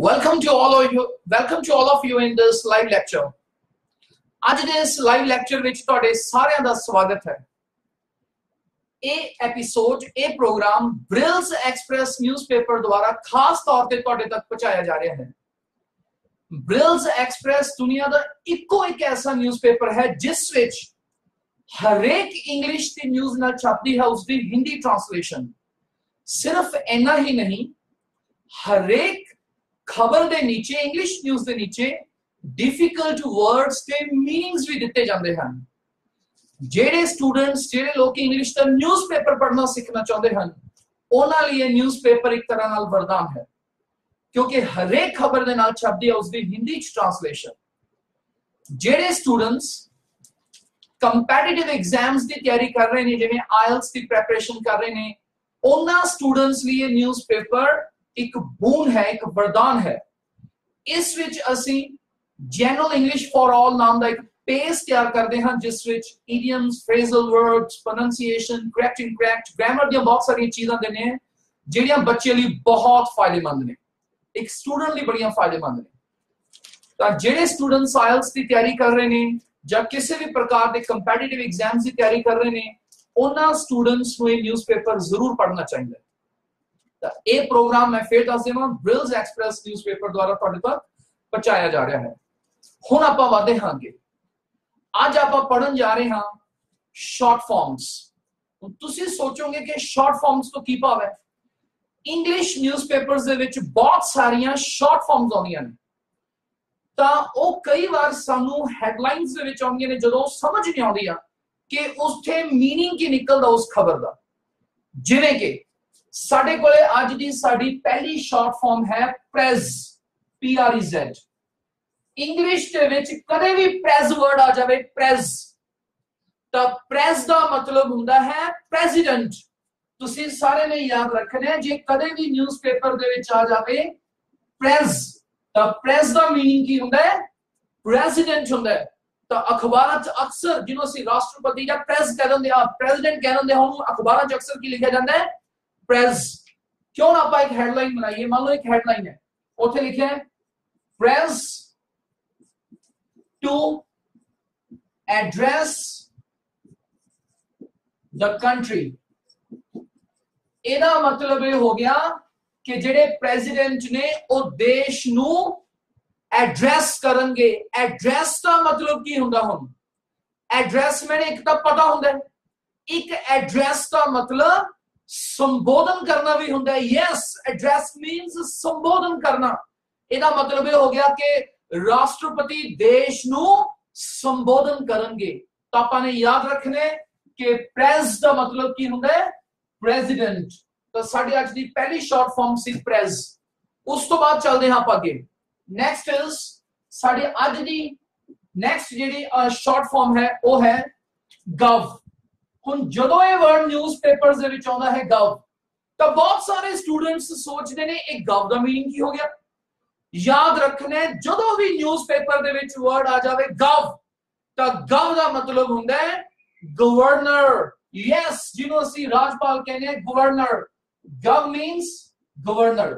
Welcome to all of you in this live lecture. आज दे इस live lecture विच तुहाडे सारिਆਂ ਦਾ स्वागत है। ਇਹ एपिसोड ਇਹ प्रोग्राम ब्रिल्स एक्सप्रेस न्यूज़पेपर द्वारा खास तौर पे तुहाडे तक पहुंचाया जा रहा है। ब्रिल्स एक्सप्रेस दुनिया का इको एक ऐसा न्यूज़पेपर है जिस विच हरेक इंग्लिश की न्यूज़ नाल छपदी है उसकी हिंदी ट्रांसलेशन। सिर्फ इन्ना ही नहीं, हरेक खबर दे नीचे इंग्लिश न्यूज़ दे नीचे डिफिकल्ट वर्ड्स के मीनिंग्स भी दिते जाते हैं। जेडे स्टूडेंट्स जेडे लोग इंग्लिश का न्यूज़पेपर पढ़ना सीखना चाहते हैं उन्हां लई न्यूज़पेपर एक तरह नाल वरदान है, क्योंकि हरेक खबर दे नाल छपदी है उसकी हिंदी ट्रांसलेशन। जेडे स्टूडेंट्स कंपैटिटिव एग्जाम्स की तैयारी कर रहे हैं, जिवें आईएलटीएस की प्रिपरेशन कर रहे हैं, उन्हां स्टूडेंट्स लिए न्यूज़पेपर एक बून है, एक वरदान है। इस विच असी जनरल इंग्लिश फॉर ऑल नाम का एक पेज तैयार करते हैं जिस विच idioms, phrasal words, pronunciation, correct incorrect, grammar दी बहुत सारी चीज़ां देने हैं जिहड़ियां बच्चे लिए बहुत फायदेमंद ने, एक स्टूडेंट लिए बड़ियां फायदेमंद ने। तो जिहड़े स्टूडेंट्स आईएलटीएस की तैयारी कर रहे हैं या किसी भी प्रकार के कंपैटिटिव एग्जाम्स की तैयारी कर रहे हैं उन्हां स्टूडेंट्स को ये न्यूज़पेपर जरूर पढ़ना चाहिए। ये प्रोग्राम मैं फिर दस देवां ब्रिल्स एक्सप्रेस न्यूज़पेपर द्वारा तुहाडे तक पहुंचाया जा रहा है। हुण आपां वधदे हां अगे। अज आपां पढ़न जा रहे हां शॉर्ट फॉर्म्स। तुसीं सोचोगे कि शॉर्ट फॉर्म्स तो की भाव है। इंग्लिश न्यूज़पेपर्स दे विच बहुत सारियां शॉर्ट फॉर्म्स आउंदियां ने, तां ओह कई बार सानू हैडलाइंस दे विच आउंदियां ने जदों समझ नहीं आउंदी कि उसथे मीनिंग की निकलदा उस खबर दा। जिवें कि साडे कोले अज दी साडी पहली शॉर्ट फॉर्म है प्रेज, PREZ। इंग्लिश के विच कदे भी प्रेज वर्ड आ जावे, प्रेज, तो प्रेज दा मतलब हुंदा है प्रेसिडेंट। तुसीं सारे ने याद रखना है, जे कदे भी न्यूज़पेपर दे विच आ जावे प्रेज, तो प्रेज दा मीनिंग की हुंदा है, प्रेसिडेंट हुंदा है। तो अखबारां च अक्सर जिन्हों असीं राष्ट्रपति या प्रेज कह दिंदे आ, प्रेसिडेंट कह दिंदे आ, अखबारां च अक्सर की लिखा जाता है प्रेज। क्यों ना आप एक हेडलाइन बनाइए, मान लो एक हेडलाइन है, उसे लिखे है prez to address the country. एदा मतलब ये हो गया कि जेडे प्रेसिडेंट ने वो देश नू एड्रेस करनगे। एड्रेस का मतलब की हुंदा? हुण एड्रेस मैंने एक तो पता हुंदा, एक एड्रेस का मतलब संबोधन करना भी होता है। यस, एड्रेस मीन्स संबोधन करना। इसका मतलब ये हो गया कि राष्ट्रपति देश नू संबोधन करेंगे। तो आपने याद रखने कि प्रेज का मतलब की होता है प्रेसिडेंट। तो साडी आज दी पहली शॉर्ट फॉर्म सी प्रेज। उस तो बाद चलते हैं आप आगे। नेक्स्ट इज साडी आज दी नेक्स्ट जी शॉर्ट फॉर्म है वो है गव। हुण जदों ये वर्ड न्यूज़पेपर्स दे विच आउंदा है गव, तो बहुत सारे स्टूडेंट्स सोचते ने एक गव दा मीनिंग की हो गया। याद रखना जदों भी न्यूज़पेपर दे विच वर्ड आ जावे गव, तो गव दा मतलब हुंदा है गवर्नर। यस, जिन्हों असीं राजपाल कहने हैं governor. Gov means governor.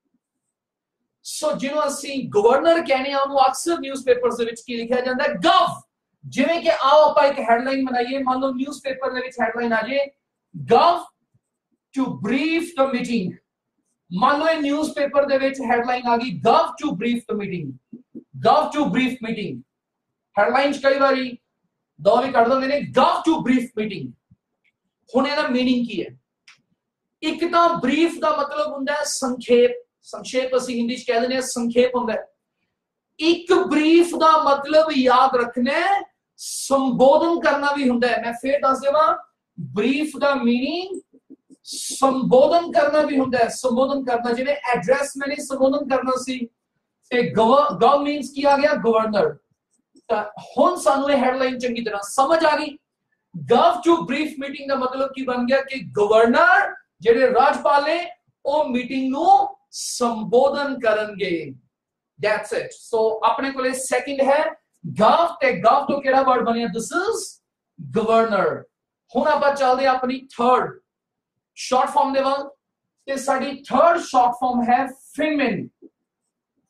So जिन्हों असीं गवर्नर कहने उन्होंने अक्सर न्यूज़पेपर्स दे विच की लिखा जाता है गव। जिवें कि आओ आप एक हेडलाइन बनाइए, मान लो न्यूज़पेपर दे विच हेडलाइन आ जाए gov to brief the meeting. मान लो न्यूज़पेपर दे विच हेडलाइन आ गई gov to brief the meeting, gov to brief meeting. Headline कई बारी दो भी कर देंगे ने गव टू ब्रीफ मीटिंग। हुण इहदा मीनिंग की है? एक तो ब्रीफ का मतलब हुंदा है संक्षेप। संक्षेप असीं हिंदी च कह दिंदे हां संक्षेप हुंदा है। एक ब्रीफ का मतलब याद रखना है संबोधन करना भी हुंदा है। मैं फिर दस देवां, ब्रीफ का मीनिंग संबोधन करना भी हुंदा है। संबोधन करना, जिवें एड्रेस मैंने संबोधन करना सी ते गव मीन्स की आ गया गवर्नर। हुण सानू ये हेडलाइन चंगी तरह समझ आ गई। गव टू ब्रीफ मीटिंग का मतलब की बन गया कि गवर्नर जेडे राज्यपाल ने वो मीटिंग नू संबोधन करेंगे। That's it. So अपने को सेकंड है गव, ते गव तो केड़ा वर्ड बनिया? This is governor. हुण आपां चलदे अपनी थर्ड शॉर्ट फॉर्म दे वाल। ते साडी थर्ड शॉर्ट फॉर्म है फेमिन।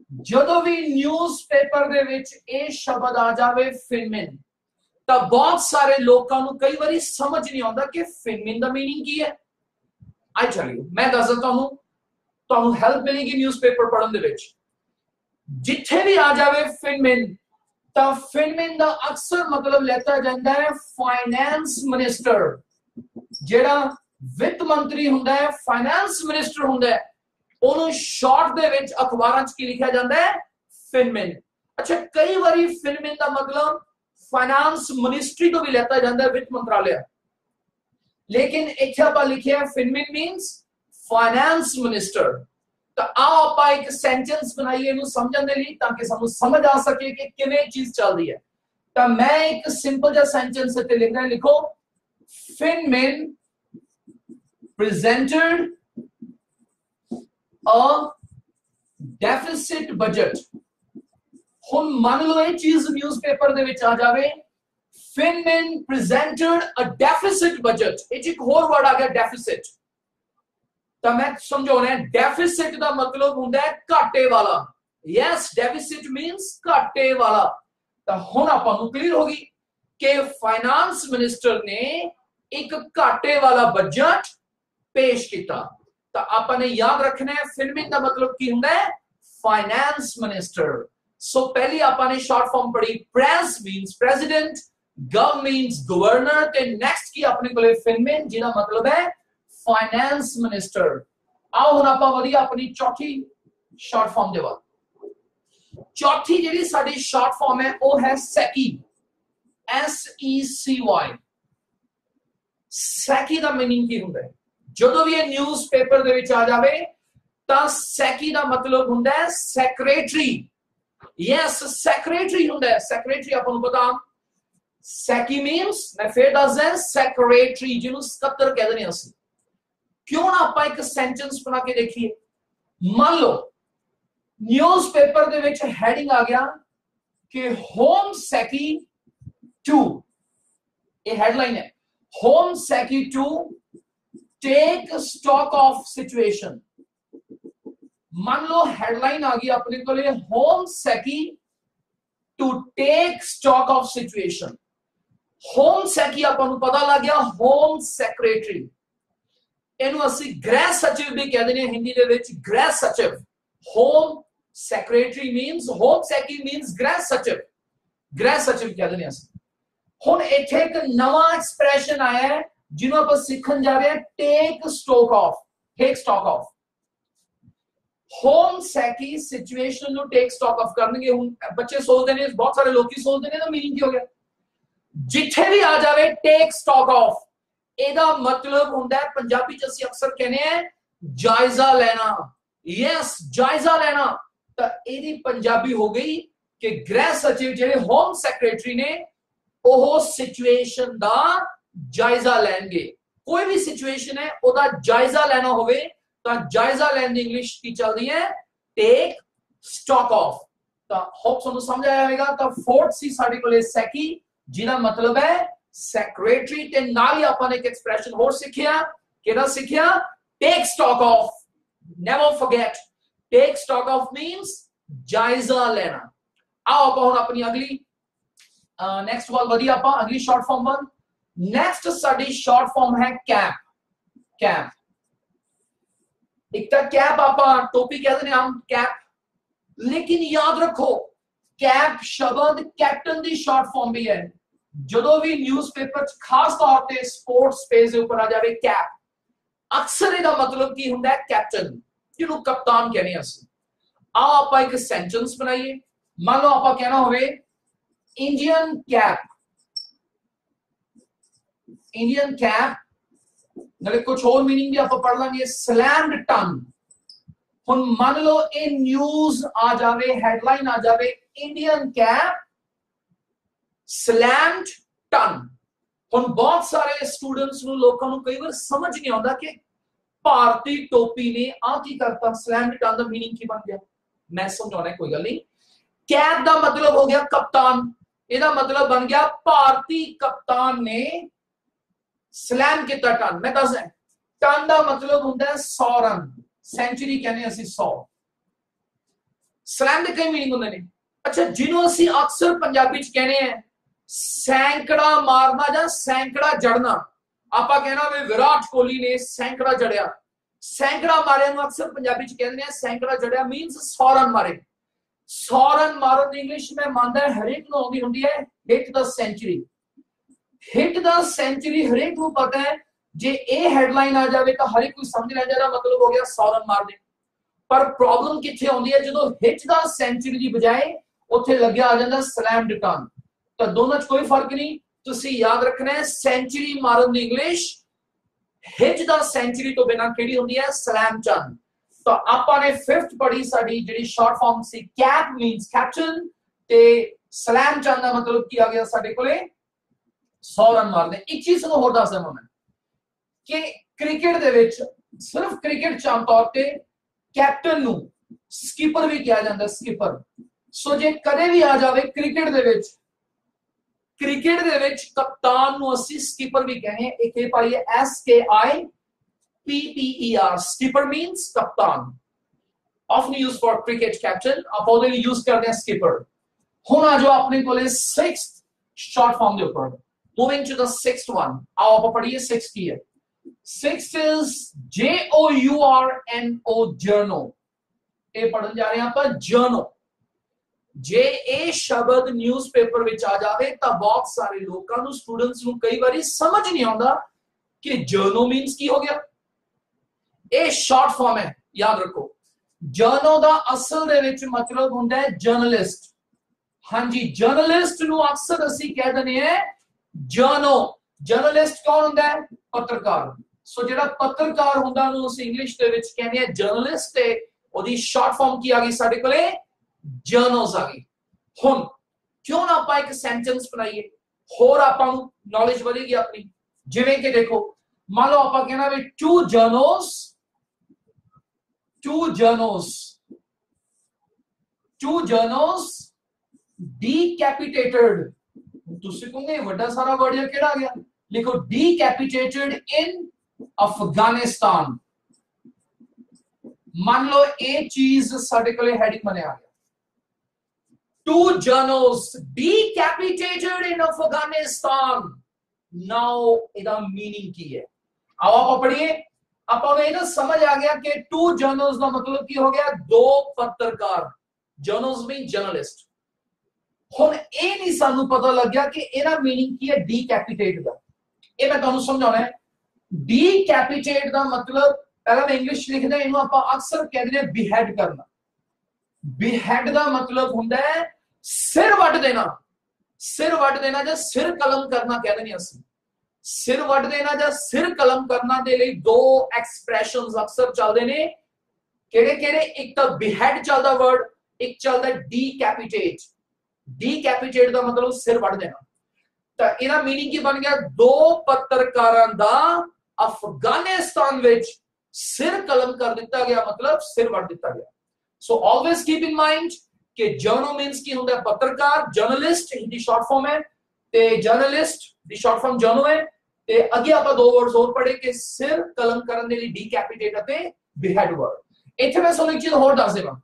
ਜਦੋਂ ਵੀ ਨਿਊਜ਼ਪੇਪਰ ਦੇ ਵਿੱਚ ਇਹ ਸ਼ਬਦ ਆ ਜਾਵੇ ਫਿਨਮਿਨ, ਤਾਂ ਬਹੁਤ ਸਾਰੇ ਲੋਕਾਂ ਨੂੰ ਕਈ ਵਾਰੀ ਸਮਝ ਨਹੀਂ ਆਉਂਦਾ ਕਿ ਫਿਨਮਿਨ ਦਾ ਮੀਨਿੰਗ ਕੀ ਹੈ। ਆਈ ਟੈਲ ਯੂ, ਮੈਂ ਦੱਸਦਾ ਤੁਹਾਨੂੰ ਹੈਲਪ ਮਿਲੇਗੀ ਨਿਊਜ਼ਪੇਪਰ ਪੜ੍ਹਨ ਦੇ ਵਿੱਚ। ਜਿੱਥੇ ਵੀ ਆ ਜਾਵੇ ਫਿਨਮਿਨ, ਤਾਂ ਫਿਨਮਿਨ ਦਾ ਅਕਸਰ ਮਤਲਬ ਲੈਤਾ ਜਾਂਦਾ ਹੈ ਫਾਈਨੈਂਸ ਮਿਨਿਸਟਰ। ਜਿਹੜਾ ਵਿੱਤ ਮੰਤਰੀ ਹੁੰਦਾ ਹੈ, ਫਾਈਨੈਂਸ ਮਿਨਿਸਟਰ ਹੁੰਦਾ ਹੈ, ਉਹਨੂੰ ਸ਼ਾਰਟ ਦੇ ਵਿੱਚ ਅਖਬਾਰਾਂ 'ਚ ਕੀ ਲਿਖਿਆ ਜਾਂਦਾ ਹੈ? ਫਿਨਮਿਨ। ਅੱਛਾ, ਕਈ ਵਾਰੀ ਫਿਨਮਿਨ ਦਾ ਮਤਲਬ फाइनेंस मिनिस्ट्री तो भी लेता जाता है, वित्त मंत्रालय, लेकिन इत्थे आपां लिखिया फिनमिन मींस फाइनेंस मिनिस्टर। तो आओ आपां एक सेंटेंस बनाइए इहनूं समझण दे लई, ताकि सानूं समझ आ सके कि किवें चीज चल रही है। तो मैं एक सिंपल जा सेंटेंस इत्थे लिख रहा, लिखो फिनमिन presented a deficit budget। ਹੁਣ ਮੰਨ ਲਓ ਇਹ ਚੀਜ਼ ਨਿਊਜ਼ਪੇਪਰ ਦੇ ਵਿੱਚ ਆ ਜਾਵੇ, FinMin presented a deficit budget. ਇਹ 'ਚ ਇੱਕ ਹੋਰ ਵਰਡ ਆ ਗਿਆ ਡੈਫਿਸਿਟ। ਤਾਂ ਮੈਂ ਸਮਝਾਉਣਾ, ਡੈਫਿਸਿਟ ਦਾ ਮਤਲਬ ਹੁੰਦਾ ਹੈ ਘਾਟੇ ਵਾਲਾ। ਯੈਸ, ਡੈਫਿਸਿਟ ਮੀਨਸ ਘਾਟੇ ਵਾਲਾ। ਤਾਂ ਹੁਣ ਆਪਾਂ ਨੂੰ ਕਲੀਅਰ ਹੋ ਗਈ ਕਿ ਫਾਈਨਾਂਸ ਮਿਨਿਸਟਰ ਨੇ ਇੱਕ ਘਾਟੇ ਵਾਲਾ ਬਜਟ ਪੇਸ਼ ਕੀਤਾ। ਤਾਂ ਆਪਾਂ ਨੇ ਯਾਦ ਰੱਖਣਾ ਹੈ ਫਿਨਮਿਨ ਦਾ ਮਤਲਬ ਕੀ ਹੁੰਦਾ ਹੈ? Finance minister. सो पहली आपने शॉर्ट फॉर्म पढ़ी, prez means president, gov means governor, ते नेक्स्ट की अपने कोले फिनमिन जिहदा मतलब है फाइनेंस मिनिस्टर। आओ हुण आपां वधिया अपनी चौथी शॉर्ट फॉर्म दे वल। चौथी जिहड़ी साडी शॉर्ट फॉर्म है वो है सैकी, SECY। सैकी दा मीनिंग की हुंदा है? जदों भी ये न्यूज़पेपर दे विच आ जावे तां सैकी दा मतलब हुंदा है सैक्रेटरी। यस, सैक्रेटरी हुंदा है। सैक्रेटरी आपको पता, सैकी मींस, मैं फिर दस दें, सैक्रेटरी जिन्हों सकत्तर कह देने असी। क्यों ना आप एक सेंटेंस बना के देखिए। मान लो न्यूज़पेपर दे विच हेडिंग आ गया कि होम सैकी 2, ये हेडलाइन है, home secy 2 take stock of situation. मान लो हेडलाइन आ गई अपने को लिए, home secy to take stock of situation. Home secy आपको पता लग गया, होम सैक्रेटरी। इनू असी गृह सचिव भी कह देने हिंदी दे विच, गृह सचिव। Home secretary means, home secy means गृह सचिव, गृह सचिव कह देने असी। हुण इत्थे एक नवा एक्सप्रेशन आया है जिन्हों आप सीखन जा रहे हैं, take stock of, take stock of. Home secy situation नु टेक स्टॉक ऑफ करनगे। हुण बच्चे सोचदे ने, बहुत सारे लोग ही सोचदे ने ना मीनिंग की हो गया। जिथे भी आ जावे टेक स्टॉक ऑफ, एदा मतलब हुंदा है, पंजाबी च ਅਸੀਂ अक्सर कहने हैं जायजा लेना। यस, जायजा लेना। तो एदी पंजाबी हो गई कि गृह सचिव जेडे होम सैक्रेटरी ने ओह सिचुएशन दा जायजा लेंगे। कोई भी सिचुएशन है ओदा जायजा लेना होवे तो जायजा लेने की इंग्लिश की चल रही है टेक स्टॉक ऑफ। तो होप तुहानू समझ आया होगा। तो फोर्थ सी साडे कोले सैकी, जिहदा मतलब है सैक्रेटरी। ते नाल ही आपां ने एक एक्सप्रेशन होर सिखिया, किहड़ा सिखिया? Take stock of. Never forget, take stock of means जायजा लेना। आओ आपां हुण अपनी अगली नेक्स्ट वाल वधी आपां अगली शॉर्ट फॉर्म वन। नेक्स्ट साडी शॉर्ट फॉर्म है कैप। कैप एक तो कैप आप टोपी कहते हैं हम कैप, लेकिन याद रखो कैप शब्द कैप्टन की शॉर्ट फॉर्म भी है। जो भी न्यूज़पेपर खास तौर पे स्पोर्ट्स पेज के ऊपर आ जाए कैप, अक्सर इसका मतलब की होता है कैप्टन, जिन्होंने कप्तान कहने असीं। आओ आप एक सेंटेंस बनाइए। मान लो आप कहना होवे इंडियन कैप। इंडियन कैप कुछ और मीनिंग भी आप पढ़ लेंगे, स्लैम्ड टन। हुण मान लो ये न्यूज आ जावे, हेडलाइन आ जावे इंडियन कैप स्लैम्ड टन। हुण बहुत सारे स्टूडेंट्स नु लोकां नु कई बार समझ नहीं आता कि भारती टोपी ने आ की करता, स्लैम्ड टन दा मीनिंग की बन गया। मैं समझाना कोई गल नहीं। कैप दा मतलब हो गया कप्तान, ਇਹਦਾ मतलब बन गया भारती कप्तान ने स्लैम किया टन। मैं दस टन का मतलब होता है 100 रन, सेंचुरी कहने 100। ਸਲੈਮ ਦੇ ਕਈ ਮੀਨਿੰਗ ਹੁੰਦੇ ਨੇ। ਅੱਛਾ, ਜਿਹਨੂੰ ਅਸੀਂ ਅਕਸਰ ਪੰਜਾਬੀ ਚ ਕਹਿੰਦੇ ਆ ਸੈਂਕੜਾ ਮਾਰਨਾ ਜਾਂ ਸੈਂਕੜਾ ਜੜਨਾ, ਆਪਾਂ ਕਹਿਣਾ ਵੀ ਵਿਰਾਟ ਕੋਹਲੀ ਨੇ ਸੈਂਕੜਾ ਜੜਿਆ, ਸੈਂਕੜਾ ਮਾਰਿਆ ਨੂੰ ਅਕਸਰ ਪੰਜਾਬੀ ਚ ਕਹਿੰਦੇ ਆ ਸੈਂਕੜਾ ਜੜਿਆ ਮੀਨਸ 100 ਰਨ ਮਾਰੇ। 100 ਰਨ ਮਾਰਨ ਦੀ ਇੰਗਲਿਸ਼ ਮੈਂ ਮੰਨਦਾ ਹਰੇਕ ਨੂੰ ਆਉਂਦੀ ਹੁੰਦੀ ਹੈ ਹਿੱਟ ਦਾ ਸੈਂਚੁਰੀ। ਹਿੱਟ ਦਾ ਸੈਂਚੁਰੀ ਹਰੇਕ ਨੂੰ ਪਤਾ ਹੈ। ਜੇ ਇਹ ਹੈਡਲਾਈਨ ਆ ਜਾਵੇ ਤਾਂ ਹਰ ਇੱਕ ਕੋਈ ਸਮਝ ਲੈਂਦਾ ਇਹਦਾ ਮਤਲਬ ਹੋ ਗਿਆ 100 ਰਨ ਮਾਰ ਦੇ। ਪਰ ਪ੍ਰੋਬਲਮ ਕਿੱਥੇ ਆਉਂਦੀ ਹੈ, ਜਦੋਂ ਹਿੱਟ ਦਾ ਸੈਂਚੁਰੀ ਦੀ ਬਜਾਏ ਉੱਥੇ ਲੱਗਿਆ ਆ ਜਾਂਦਾ ਸਲੈਮ ਡਿਟਨ। ਤਾਂ ਦੋਨਾਂ 'ਚ ਕੋਈ ਫਰਕ ਨਹੀਂ, ਤੁਸੀਂ ਯਾਦ ਰੱਖਣਾ ਹੈ ਸੈਂਚੁਰੀ ਮਾਰਨ ਦੀ ਇੰਗਲਿਸ਼ ਹਿੱਟ ਦਾ ਸੈਂਚੁਰੀ ਤੋਂ ਬਿਨਾਂ ਕਿਹੜੀ ਹੁੰਦੀ ਹੈ, ਸਲੈਮ ਚੰਨ। ਤਾਂ ਆਪਾਂ ਨੇ 5th ਪੜ੍ਹੀ, ਸਾਡੀ ਜਿਹੜੀ ਸ਼ਾਰਟ ਫਾਰਮ ਸੀ ਕੈਪ ਮੀਨਸ ਕੈਪਟਨ, ਤੇ ਸਲੈਮ ਚੰਨ ਦਾ ਮਤਲਬ ਕੀ ਆ ਗਿਆ ਸਾਡੇ ਕੋਲੇ 100 ਰਨ ਮਾਰਨੇ। ਇੱਕ ਚੀਜ਼ ਨੂੰ ਹੋਰ ਦੱਸ ਦੇਵਾਂ ਮੈਂ ਕਿ ਕ੍ਰਿਕਟ ਦੇ ਵਿੱਚ ਸਿਰਫ ਕ੍ਰਿਕਟ ਚ ਆਮ ਤੌਰ ਤੇ ਕੈਪਟਨ ਨੂੰ ਸਕਿਪਰ ਵੀ ਕਿਹਾ ਜਾਂਦਾ, ਸਕਿਪਰ। ਸੋ ਜੇ ਕਦੇ ਵੀ ਆ ਜਾਵੇ ਕ੍ਰਿਕਟ ਦੇ ਵਿੱਚ ਕਪਤਾਨ ਨੂੰ ਅਸੀਂ ਸਕਿਪਰ ਵੀ ਕਹਿੰਦੇ ਹਾਂ। ਇੱਕ ਇਹ ਪਾਈਏ SKIPPER, ਸਕਿਪਰ ਮੀਨਸ ਕਪਤਾਨ, often used for cricket captain, ਆਪਾਂ ਉਹਦੇ ਲਈ ਯੂਜ਼ ਕਰਦੇ ਹਾਂ ਸਕਿਪਰ। ਹੁਣ ਆ ਜਾਓ ਆਪਣੇ ਕੋਲੇ 6th ਸ਼ਾਰਟ ਫਾਰਮ ਦੇ ਉੱਪਰ। Moving to the 6th one, आओ आप पढ़िए 6 की है। 6 is JOURNO, journal। ये पढ़ने जा रहे हैं आप journal। जे ए शब्द न्यूज़पेपर विच आ जावे तां बहुत सारे लोकां नूं, स्टूडेंट्स नूं कई बारी समझ नहीं आउंदा कि journal means की हो गया। ये शॉर्ट फॉर्म है, याद रखो। journal दा असल दे विच मतलब हुंदा है जर्नलिस्ट। हां जी, जर्नलिस्ट नूं अक्सर असीं कह दिंदे हैं जर्नो। जर्नलिस्ट कौन हुंदा है, पत्रकार। सो जेड़ा पत्रकार हुंदा उहनूं असीं इंग्लिश दे विच कहंदे हैं जर्नलिस्ट, ते ओदी शॉर्ट फॉर्म की आ गई साडे कोले जर्नल्स आ गई। हुण क्यों ना आपां एक सेंटेंस बनाइए, होर आपां नूं नॉलेज वधेगी अपनी। जिवें कि देखो, मान लो आपां कहना वी टू journals decapitated। ਤੁਸੀਂ ਕਹੋਗੇ ਵੱਡਾ ਸਾਰਾ ਵਰਡ ਇਹ ਕਿਹੜਾ ਆ ਗਿਆ, ਲਿਖੋ decapitated in ਅਫਗਾਨਿਸਤਾਨ। ਮੰਨ ਲਓ ਇਹ ਚੀਜ਼ ਸਾਡੇ ਕੋਲੇ ਹੈਡਿੰਗ ਬਣਿਆ ਆ ਗਿਆ, two journals decapitated in Afghanistan. ਨਾਓ ਇਹਦਾ मीनिंग ਕੀ ਹੈ, ਆਓ ਆਪਾਂ ਪੜ੍ਹੀਏ। ਆਪਾਂ ਨੂੰ ਇਹ ਨਾ ਸਮਝ ਆ ਗਿਆ ਕਿ two journals ਦਾ ਮਤਲਬ ਕੀ ਹੋ ਗਿਆ, ਦੋ ਪੱਤਰਕਾਰ। journals mean journalist। ਹੁਣ ਇਹ ਨਹੀਂ ਸਾਨੂੰ ਪਤਾ ਲੱਗਿਆ ਕਿ ਇਹਦਾ मीनिंग ਕੀ ਹੈ ਡੀਕੈਪੀਟੇਟ ਦਾ। ਇਹ ਮੈਂ ਤੁਹਾਨੂੰ ਸਮਝਾਉਣਾ ਹੈ। ਡੀਕੈਪੀਟੇਟ ਦਾ ਮਤਲਬ ਪਹਿਲਾਂ ਮੈਂ ਇੰਗਲਿਸ਼ ਲਿਖਦਾ, ਇਹਨੂੰ ਆਪਾਂ ਅਕਸਰ ਕਹਿੰਦੇ ਨੇ ਬਿਹੈਡ ਕਰਨਾ। ਬਿਹੈਡ ਦਾ ਮਤਲਬ ਹੁੰਦਾ ਹੈ ਸਿਰ ਵੱਢ ਦੇਣਾ। ਸਿਰ ਵੱਢ ਦੇਣਾ ਜਾਂ ਸਿਰ ਕਲਮ ਕਰਨਾ ਕਹਿੰਦੇ ਨੇ ਅਸੀਂ। ਸਿਰ ਵੱਢ ਦੇਣਾ ਜਾਂ ਸਿਰ ਕਲਮ ਕਰਨਾ ਦੇ ਲਈ ਦੋ ਐਕਸਪ੍ਰੈਸ਼ਨਸ ਅਕਸਰ ਚੱਲਦੇ ਨੇ। ਕਿਹੜੇ ਕਿਹੜੇ? ਇੱਕ ਤਾਂ ਬਿਹੈਡ ਚੱਲਦਾ ਵਰਡ, ਇੱਕ ਚੱਲਦਾ ਡੀਕੈਪੀਟੇਟ। ਡੀਕੈਪੀਟੇਟ ਦਾ ਮਤਲਬ ਸਿਰ ਵੱਢ ਦੇਣਾ। ਤਾਂ ਇਹਦਾ मीनिंग ਕੀ ਬਣ ਗਿਆ, ਦੋ ਪੱਤਰਕਾਰਾਂ ਦਾ ਅਫਗਾਨਿਸਤਾਨ ਵਿੱਚ ਸਿਰ ਕਲਮ ਕਰ ਦਿੱਤਾ ਗਿਆ, ਮਤਲਬ ਸਿਰ ਵੱਢ ਦਿੱਤਾ ਗਿਆ। So always keep in mind ਕਿ ਜਰਨਲ ਮੀਨਸ ਕੀ ਹੁੰਦਾ, ਪੱਤਰਕਾਰ। ਜਰਨਲਿਸਟ ਹਿੰਦੀ ਸ਼ਾਰਟ ਫਾਰਮ ਹੈ, ਤੇ ਜਰਨਲਿਸਟ ਦੀ ਸ਼ਾਰਟ ਫਾਰਮ ਜਰਨਲ ਹੈ। ਤੇ ਅੱਗੇ ਆਪਾਂ ਦੋ ਵਰਡਸ ਹੋਰ ਪੜ੍ਹੇ ਕਿ ਸਿਰ ਕਲਮ ਕਰਨ ਦੇ ਲਈ ਡੀਕੈਪੀਟੇਟ ਅਤੇ ਬਿਹੈਡ ਵਰਡ। ਇੱਥੇ ਮੈਂ ਤੁਹਾਨੂੰ ਇੱਕ ਚੀਜ਼ ਹੋਰ ਦੱਸ ਦੇਵਾਂ,